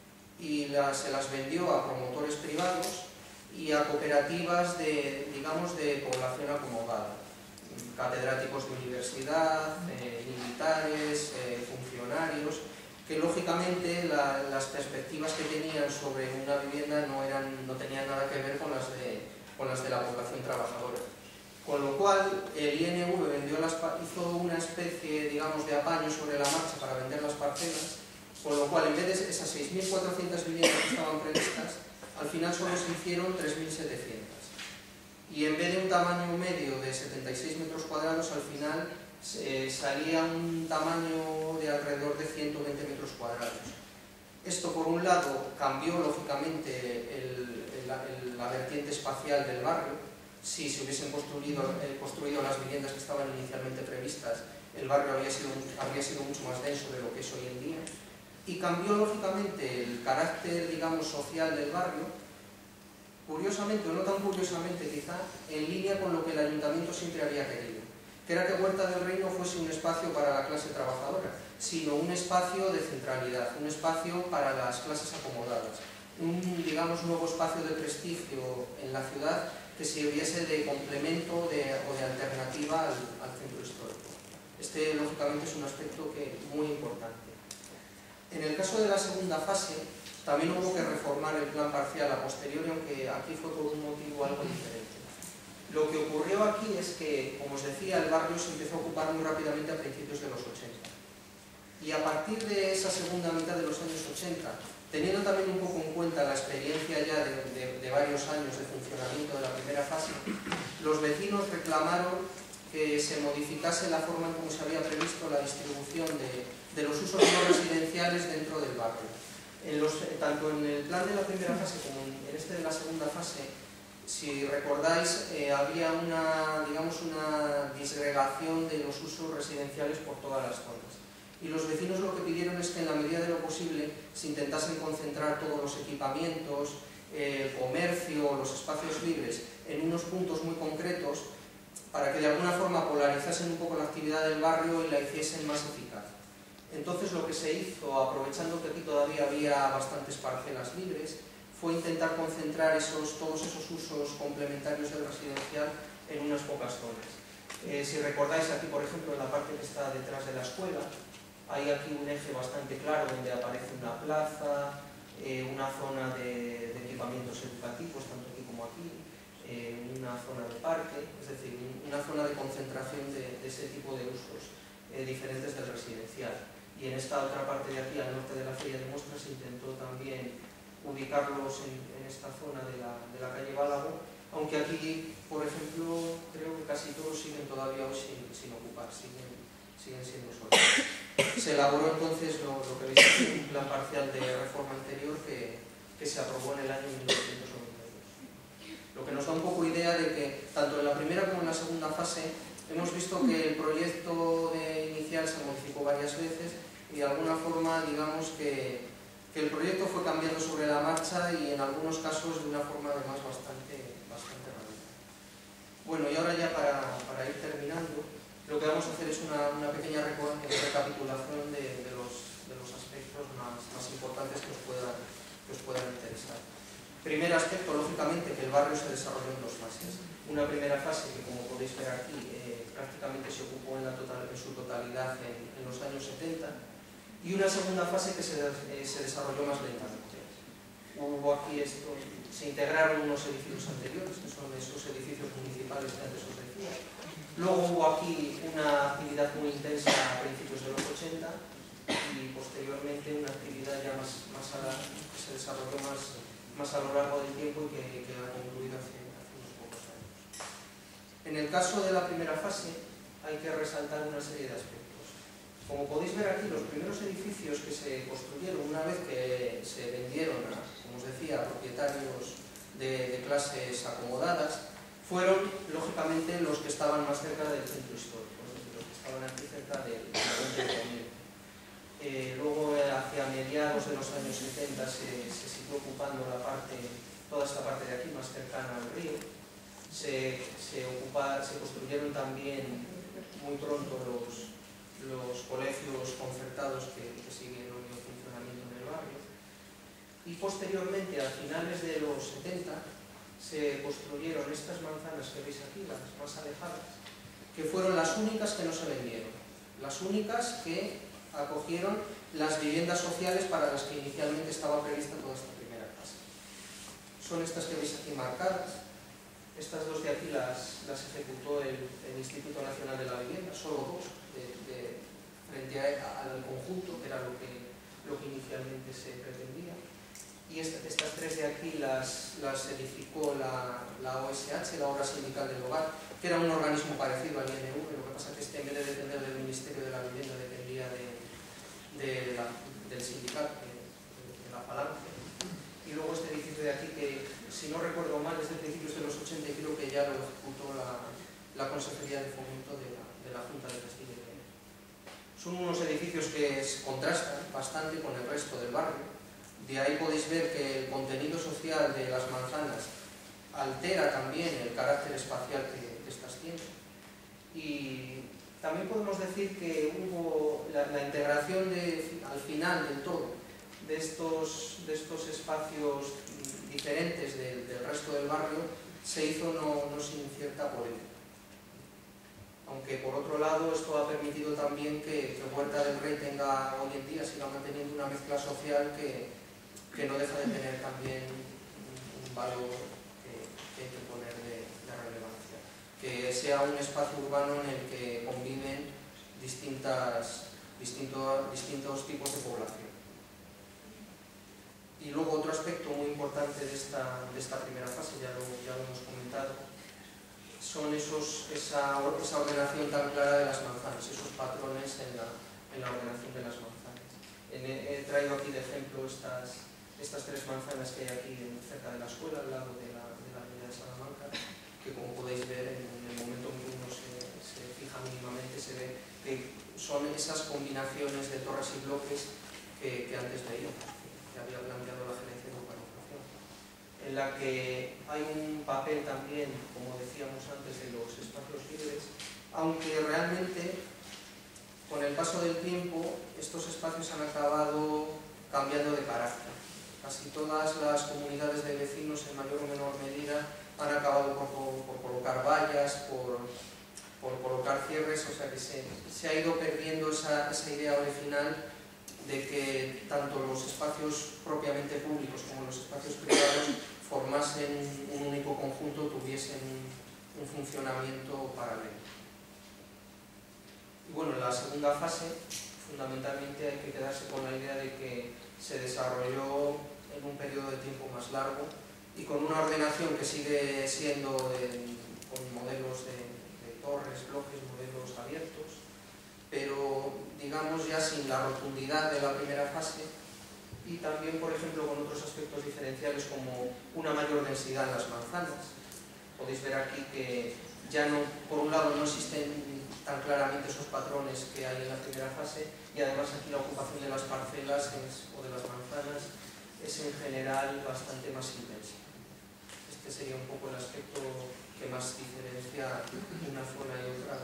Y la, se las vendió a promotores privados y a cooperativas de, digamos, de población acomodada, catedráticos de universidad, eh, militares, eh, funcionarios, que lógicamente la, las perspectivas que tenían sobre una vivienda no, eran, no tenían nada que ver con las, de, con las de la población trabajadora. Con lo cual, el I N V vendió las, hizo una especie, digamos, de apaño sobre la marcha para vender las parcelas, con lo cual, en vez de esas seis mil cuatrocientas viviendas que estaban previstas, al final solo se hicieron tres mil setecientas. Y en vez de un tamaño medio de setenta y seis metros cuadrados, al final Eh, salía un tamaño de alrededor de ciento veinte metros cuadrados. Esto, por un lado, cambió lógicamente el, el, el, la vertiente espacial del barrio. Si se hubiesen construido, eh, construido las viviendas que estaban inicialmente previstas, el barrio habría sido, habría sido mucho más denso de lo que es hoy en día. Y cambió lógicamente el carácter, digamos, social del barrio, curiosamente o no tan curiosamente quizá, en línea con lo que el ayuntamiento siempre había querido, que era que Huerta del Rey no fuese un espacio para la clase trabajadora, sino un espacio de centralidad, un espacio para las clases acomodadas, un, digamos, nuevo espacio de prestigio en la ciudad que sirviese de complemento de, o de alternativa al, al centro histórico. Este, lógicamente, es un aspecto que, muy importante. En el caso de la segunda fase, también hubo que reformar el plan parcial a posteriori, aunque aquí fue por un motivo algo diferente. Lo que ocurrió aquí es que, como os decía, el barrio se empezó a ocupar muy rápidamente a principios de los ochenta. Y a partir de esa segunda mitad de los años ochenta, teniendo también un poco en cuenta la experiencia ya de, de, de varios años de funcionamiento de la primera fase, los vecinos reclamaron que se modificase la forma en cómo se había previsto la distribución de, de los usos no residenciales dentro del barrio. En los, tanto en el plan de la primera fase como en este de la segunda fase, si recordáis, eh, había una, digamos, una disgregación de los usos residenciales por todas las zonas. Y los vecinos lo que pidieron es que en la medida de lo posible se intentasen concentrar todos los equipamientos, el eh, comercio, los espacios libres en unos puntos muy concretos para que de alguna forma polarizasen un poco la actividad del barrio y la hiciesen más eficaz. Entonces lo que se hizo, aprovechando que aquí todavía había bastantes parcelas libres, fue intentar concentrar esos, todos esos usos complementarios del residencial en unas pocas zonas. Eh, si recordáis aquí, por ejemplo, en la parte que está detrás de la escuela, hay aquí un eje bastante claro donde aparece una plaza, eh, una zona de, de equipamientos educativos, tanto aquí como aquí, eh, una zona de parque, es decir, una zona de concentración de, de ese tipo de usos eh, diferentes del residencial. Y en esta otra parte de aquí, al norte de la feria de muestras, se intentó también ubicarlos en, en esta zona de la, de la calle Bálago, aunque aquí, por ejemplo, creo que casi todos siguen todavía hoy sin, sin ocupar, siguen, siguen siendo solos. Se elaboró entonces lo, lo que veis aquí, un plan parcial de reforma interior que, que se aprobó en el año mil novecientos noventa y dos. Lo que nos da un poco idea de que, tanto en la primera como en la segunda fase, hemos visto que el proyecto de inicial se modificó varias veces y de alguna forma, digamos que, que el proyecto fue cambiando sobre la marcha y en algunos casos de una forma además bastante, bastante radical. Bueno, y ahora ya para, para ir terminando, lo que vamos a hacer es una, una pequeña recapitulación de, de, los, de los aspectos más, más importantes que os, puedan, que os puedan interesar. Primer aspecto, lógicamente, que el barrio se desarrolló en dos fases. Una primera fase que, como podéis ver aquí, eh, prácticamente se ocupó en, la total, en su totalidad en, en los años setenta, y una segunda fase que se, eh, se desarrolló más lentamente. Hubo aquí esto, se integraron unos edificios anteriores, que son esos edificios municipales que antes os decía. Luego hubo aquí una actividad muy intensa a principios de los ochenta y posteriormente una actividad ya más, más a la, que se desarrolló más, más a lo largo del tiempo y que, que ha concluido hace, hace unos pocos años. En el caso de la primera fase hay que resaltar una serie de aspectos. Como podéis ver aquí, los primeros edificios que se construyeron una vez que se vendieron a, como os decía, a propietarios de, de clases acomodadas, fueron, lógicamente, los que estaban más cerca del centro histórico, es decir, los que estaban aquí cerca del centro. Eh, luego, hacia mediados de los años setenta, se, se siguió ocupando la parte, toda esta parte de aquí, más cercana al río. Se, se, ocupa, se construyeron también muy pronto los, los colegios concertados que, que siguen hoy en funcionamiento en el barrio. Y posteriormente, a finales de los setenta, se construyeron estas manzanas que veis aquí, las más alejadas, que fueron las únicas que no se vendieron, las únicas que acogieron las viviendas sociales para las que inicialmente estaba prevista toda esta primera fase. Son estas que veis aquí marcadas. Estas dos de aquí las, las ejecutó el, el Instituto Nacional de la Vivienda, solo dos, de, de, frente a, al conjunto, que era lo que, lo que inicialmente se pretendía. Y esta, estas tres de aquí las, las edificó la, la O S H, la Obra Sindical del Hogar, que era un organismo parecido al I N V, lo que pasa es que este, en vez de depender del Ministerio de la Vivienda, dependía de, de la, del sindicato, de, de la Falange. Y luego este edificio de aquí, que si no recuerdo mal, desde principios de los ochenta, y creo que ya lo ejecutó la, la Consejería de Fomento de la, de la Junta de Castilla y León. Son unos edificios que se contrastan bastante con el resto del barrio. De ahí podéis ver que el contenido social de las manzanas altera también el carácter espacial que, que estas tienen. Y también podemos decir que hubo la, la integración de, al final del todo de estos, de estos espacios diferentes del, del resto del barrio se hizo no, no sin cierta polémica. Aunque por otro lado esto ha permitido también que, que Huerta del Rey tenga hoy en día, siga manteniendo una mezcla social que, que no deja de tener también un, un valor que, que hay que poner de, de relevancia. Que sea un espacio urbano en el que conviven distintas, distinto, distintos tipos de población. Y luego otro aspecto muy importante de esta, de esta primera fase, ya lo, ya lo hemos comentado, son esos, esa, esa ordenación tan clara de las manzanas, esos patrones en la, en la ordenación de las manzanas. En, he traído aquí de ejemplo estas, estas tres manzanas que hay aquí en, cerca de la escuela, al lado de la, de la avenida de Salamanca, que como podéis ver, en, en el momento en que uno se, se fija mínimamente, se ve que son esas combinaciones de torres y bloques que, que antes veíamos, que había planteado la gerencia de urbanización. En en la que hay un papel también, como decíamos antes, de los espacios libres, aunque realmente con el paso del tiempo estos espacios han acabado cambiando de carácter. Casi todas las comunidades de vecinos, en mayor o menor medida, han acabado por, por colocar vallas, por, por colocar cierres, o sea que se, se ha ido perdiendo esa, esa idea original de que tanto los espacios propiamente públicos como los espacios privados formasen un único conjunto, tuviesen un funcionamiento paralelo. Y bueno, en la segunda fase, fundamentalmente hay que quedarse con la idea de que se desarrolló en un periodo de tiempo más largo y con una ordenación que sigue siendo de, con modelos de, de torres, bloques, modelos abiertos, pero digamos ya sin la rotundidad de la primera fase y también, por ejemplo, con otros aspectos diferenciales como una mayor densidad en las manzanas. Podéis ver aquí que ya no, por un lado no existen tan claramente esos patrones que hay en la primera fase y además aquí la ocupación de las parcelas es, o de las manzanas es en general bastante más intensa. Este sería un poco el aspecto que más diferencia una zona y otra.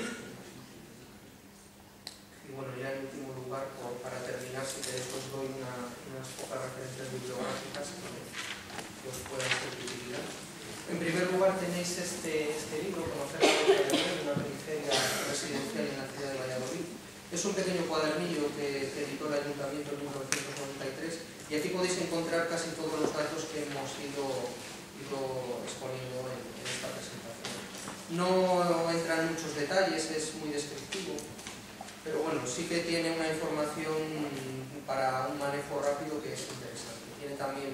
Y bueno, ya en último lugar, por, para terminar, si queréis os doy una, unas pocas referencias bibliográficas que, que os puedan ser de utilidad. En primer lugar tenéis este, este libro, Conocer la Huerta del Rey, una periferia residencial en la ciudad de Valladolid. Es un pequeño cuadernillo que, que editó el Ayuntamiento en mil novecientos noventa y tres y aquí podéis encontrar casi todos los datos que hemos ido, ido exponiendo en, en esta presentación. No entra en muchos detalles, es muy descriptivo, pero bueno, sí que tiene una información para un manejo rápido que es interesante. Tiene también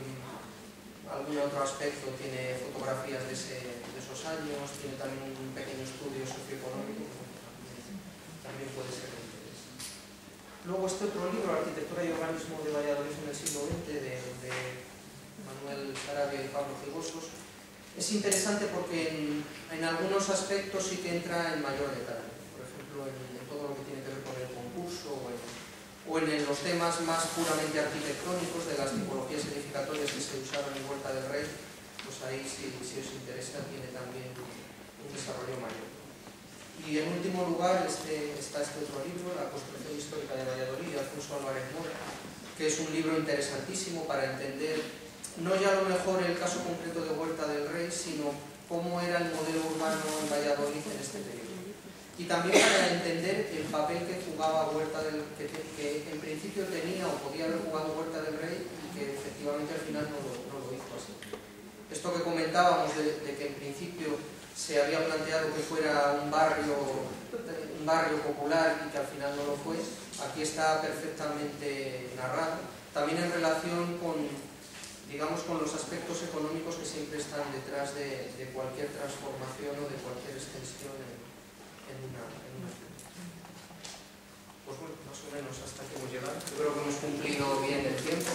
algún otro aspecto, tiene fotografías de, ese, de esos años, tiene también un pequeño estudio socioeconómico que también, también puede ser de interés. Luego este otro libro, Arquitectura y Urbanismo de Valladolid en el siglo veinte, de, de Manuel Sarabia y Pablo Cigosos, es interesante porque en, en algunos aspectos sí que entra en mayor detalle. Por ejemplo, en, en todo lo que tiene que ver con el concurso o en, o en los temas más puramente arquitectónicos de las tipologías edificatorias que se usaron en Huerta del Rey, pues ahí si, si os interesa tiene también un desarrollo mayor. Y en último lugar este, está este otro libro, La construcción histórica de Valladolid, de Alfonso Álvarez Mora, que es un libro interesantísimo para entender no ya a lo mejor el caso concreto de Huerta del Rey, sino cómo era el modelo urbano en Valladolid en este periodo. Y también para entender el papel que jugaba Huerta del Rey, que, que en principio tenía o podía haber jugado Huerta del Rey y que efectivamente al final no lo, no lo hizo así. Esto que comentábamos de, de que en principio se había planteado que fuera un barrio, un barrio popular y que al final no lo fue, aquí está perfectamente narrado. También en relación con, digamos, con los aspectos económicos que siempre están detrás de, de cualquier transformación o de cualquier extensión en, en una, en una ciudad. Pues bueno, más o menos hasta aquí hemos llegado. Yo creo que hemos cumplido bien el tiempo.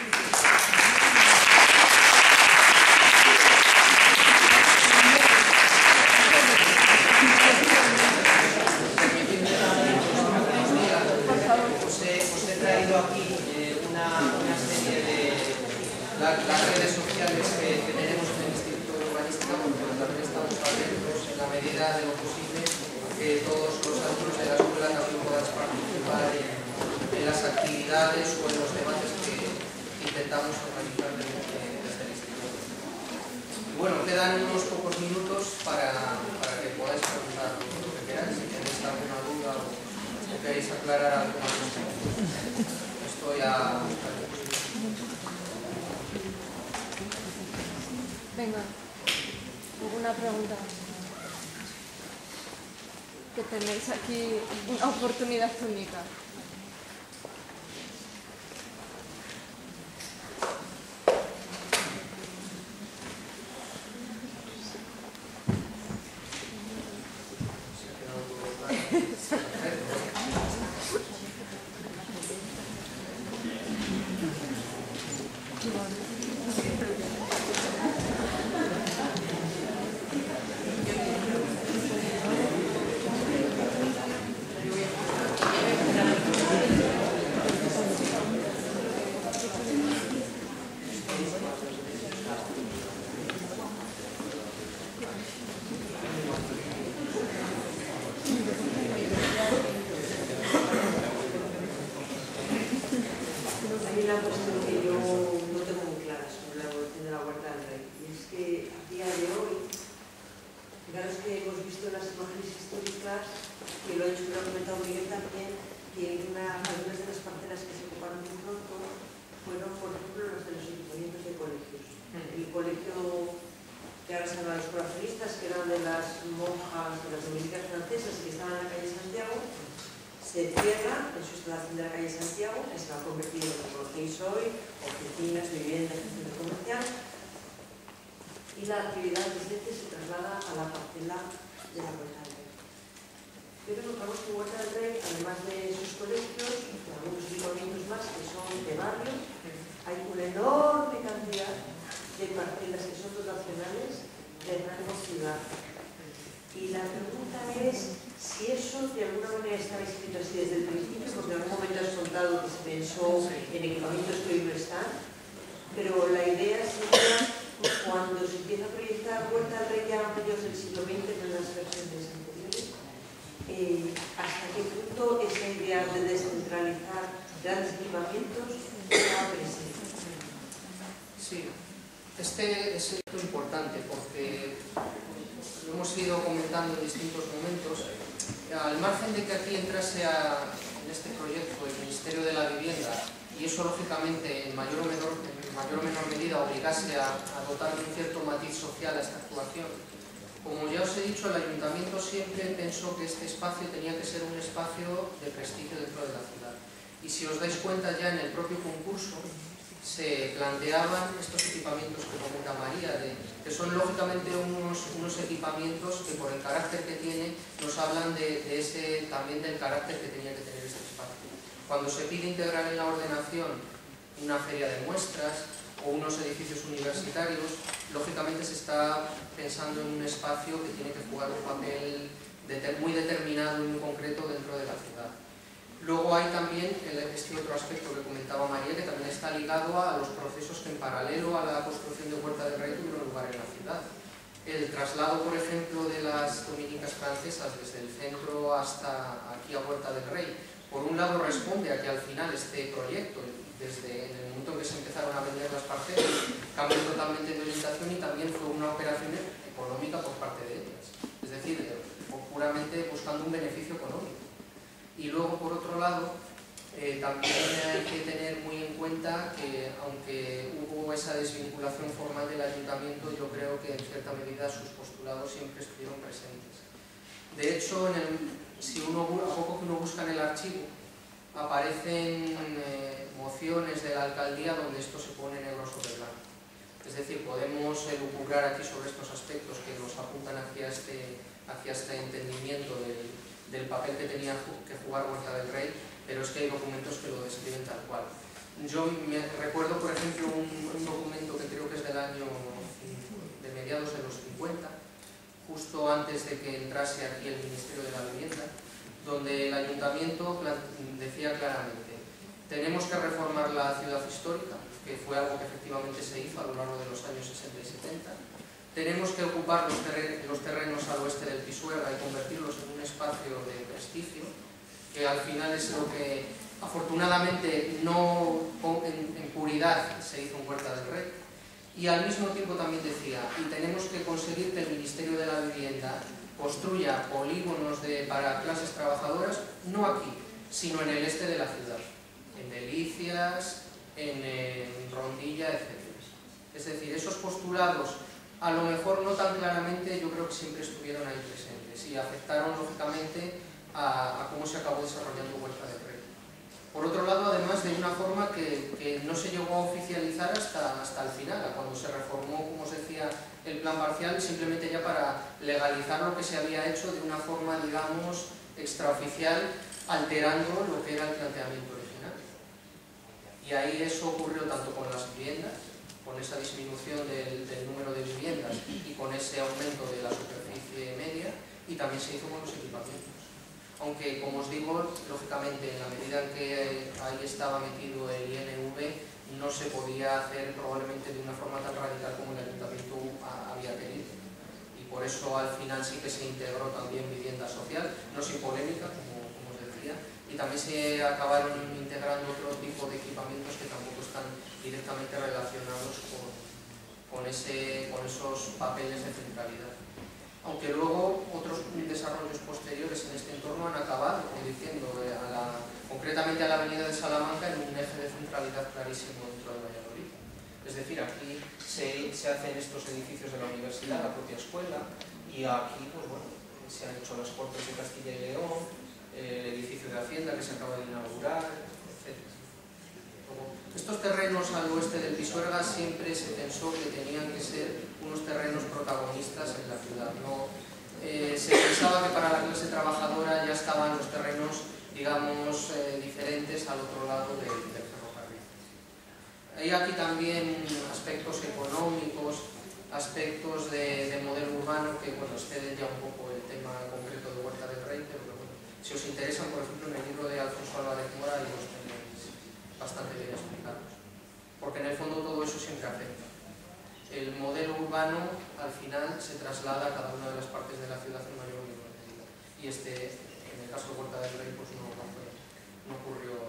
Aquí eh, una, una serie de la, las redes sociales que, que tenemos en el Instituto de Urbanística, porque también estamos atentos en la medida de lo posible que todos los alumnos de la escuela también puedan participar en, en las actividades o en los debates que intentamos organizar desde, desde el Instituto. Y bueno, quedan unos pocos minutos para, para que podáis preguntar lo que queráis, si tenéis alguna duda o, o queréis aclarar algo más. Estoy a... Venga, alguna pregunta. Que tenéis aquí una oportunidad única. Gracias. hay una cuestión que yo no tengo muy clara sobre la evolución de la Huerta del Rey, y es que a día de hoy, fijaros que hemos visto las imágenes históricas, que lo ha dicho, lo ha comentado Miguel también, que una, algunas de las parcelas que se ocuparon muy pronto fueron, por ejemplo, las de los equipamientos de colegios. El colegio que ahora se llama los corazonistas, que eran de las monjas de las dominicas francesas y que estaban en la calle Santiago, se cierra en su instalación de la calle Santiago, que se va a convertir en lo que conocéis hoy, oficinas, viviendas, centro comercial, y la actividad docente se traslada a la parcela de la Huerta del Rey. Pero notamos que Huerta del Rey, además de sus colegios, y algunos equipamientos más que son de barrio, hay una enorme cantidad de parcelas que son dotacionales de rango ciudad. Y la pregunta es si eso de alguna manera estaba escrito así desde el principio, porque en algún momento has contado que se pensó en equipamientos que hoy no están, pero la idea sería cuando se empieza a proyectar Huerta del Rey ya a mediados del siglo veinte en las versiones anteriores, eh, hasta qué punto esa idea de descentralizar grandes equipamientos estaba presente. Sí, este es muy importante porque lo hemos ido comentando en distintos momentos. Al margen de que aquí entrase a, en este proyecto el Ministerio de la Vivienda y eso lógicamente en mayor o menor, en mayor o menor medida obligase a, a dotar de un cierto matiz social a esta actuación, como ya os he dicho, el Ayuntamiento siempre pensó que este espacio tenía que ser un espacio de prestigio dentro de la ciudad. Y si os dais cuenta ya en el propio concurso se planteaban estos equipamientos que comenta María, de, que son lógicamente unos, unos equipamientos que por el carácter que tiene nos hablan de, de ese, también del carácter que tenía que tener este espacio. Cuando se pide integrar en la ordenación una feria de muestras o unos edificios universitarios, lógicamente se está pensando en un espacio que tiene que jugar un papel muy determinado y muy concreto dentro de la ciudad. Luego hay también este otro aspecto que comentaba María, que también está ligado a los procesos que en paralelo a la construcción de Huerta del Rey tuvieron lugar en la ciudad. El traslado, por ejemplo, de las dominicas francesas desde el centro hasta aquí a Huerta del Rey, por un lado responde a que al final este proyecto, desde en el momento en que se empezaron a vender las parcelas, cambió totalmente de orientación y también fue una operación económica por parte de ellas. Es decir, puramente buscando un beneficio económico. Y luego, por otro lado, eh, también hay que tener muy en cuenta que, aunque hubo esa desvinculación formal del Ayuntamiento, yo creo que en cierta medida sus postulados siempre estuvieron presentes. De hecho, en el, si uno, a poco que uno busca en el archivo, aparecen eh, mociones de la alcaldía donde esto se pone negro sobre blanco. Es decir, podemos elucubrar aquí sobre estos aspectos que nos apuntan hacia este, hacia este entendimiento del del papel que tenía que jugar Huerta del Rey, pero es que hay documentos que lo describen tal cual. Yo me recuerdo, por ejemplo, un, un documento que creo que es del año de mediados de los cincuenta, justo antes de que entrase aquí el Ministerio de la Vivienda, donde el Ayuntamiento decía claramente: tenemos que reformar la ciudad histórica, que fue algo que efectivamente se hizo a lo largo de los años sesenta y setenta. Tenemos que ocupar los, terren los terrenos al oeste del Pisuerga y convertirlos en un espacio de prestigio, que al final es lo que afortunadamente no en, en puridad se hizo en Huerta del Rey. Y al mismo tiempo también decía, y tenemos que conseguir que el Ministerio de la Vivienda construya polígonos de, para clases trabajadoras, no aquí, sino en el este de la ciudad, en Delicias, en, en Rondilla, etcétera. Es decir, esos postulados, a lo mejor no tan claramente, yo creo que siempre estuvieron ahí presentes y afectaron lógicamente a, a cómo se acabó desarrollando Huerta del Rey. Por otro lado, además, de una forma que, que no se llegó a oficializar hasta, hasta el final, cuando se reformó, como os decía, el plan parcial, simplemente ya para legalizar lo que se había hecho de una forma, digamos, extraoficial, alterando lo que era el planteamiento original. Y ahí eso ocurrió tanto con las viviendas, con esa disminución del, del número de viviendas y con ese aumento de la superficie media, y también se hizo con los equipamientos. Aunque, como os digo, lógicamente, en la medida en que ahí estaba metido el I N V, no se podía hacer probablemente de una forma tan radical como el Ayuntamiento había querido. Y por eso al final sí que se integró también vivienda social, no sin polémica, como, como os decía, y también se acabaron integrando otro tipo de equipamientos que tampoco directamente relacionados con, con, ese, con esos papeles de centralidad. Aunque luego otros desarrollos posteriores en este entorno han acabado convirtiendo a la, concretamente a la avenida de Salamanca en un eje de centralidad clarísimo dentro de Valladolid. Es decir, aquí se, se hacen estos edificios de la universidad, la propia escuela, y aquí pues, bueno, se han hecho las Cortes de Castilla y León, el edificio de Hacienda que se acaba de inaugurar, etcétera. Estos terrenos al oeste del Pisuerga siempre se pensó que tenían que ser unos terrenos protagonistas en la ciudad. ¿No? Eh, se pensaba que para la clase trabajadora ya estaban los terrenos, digamos, eh, diferentes al otro lado del, del ferrocarril. Hay aquí también aspectos económicos, aspectos de, de modelo urbano que, bueno, exceden ya un poco el tema concreto de Huerta del Rey, pero bueno, si os interesan, por ejemplo, en el libro de Alfonso Álvarez Mora y los tenéis bastante bien explicados, porque en el fondo todo eso siempre afecta. El modelo urbano al final se traslada a cada una de las partes de la ciudad en mayor o menor medida, y este, en el caso de Huerta del Rey, pues no, no, fue, no ocurrió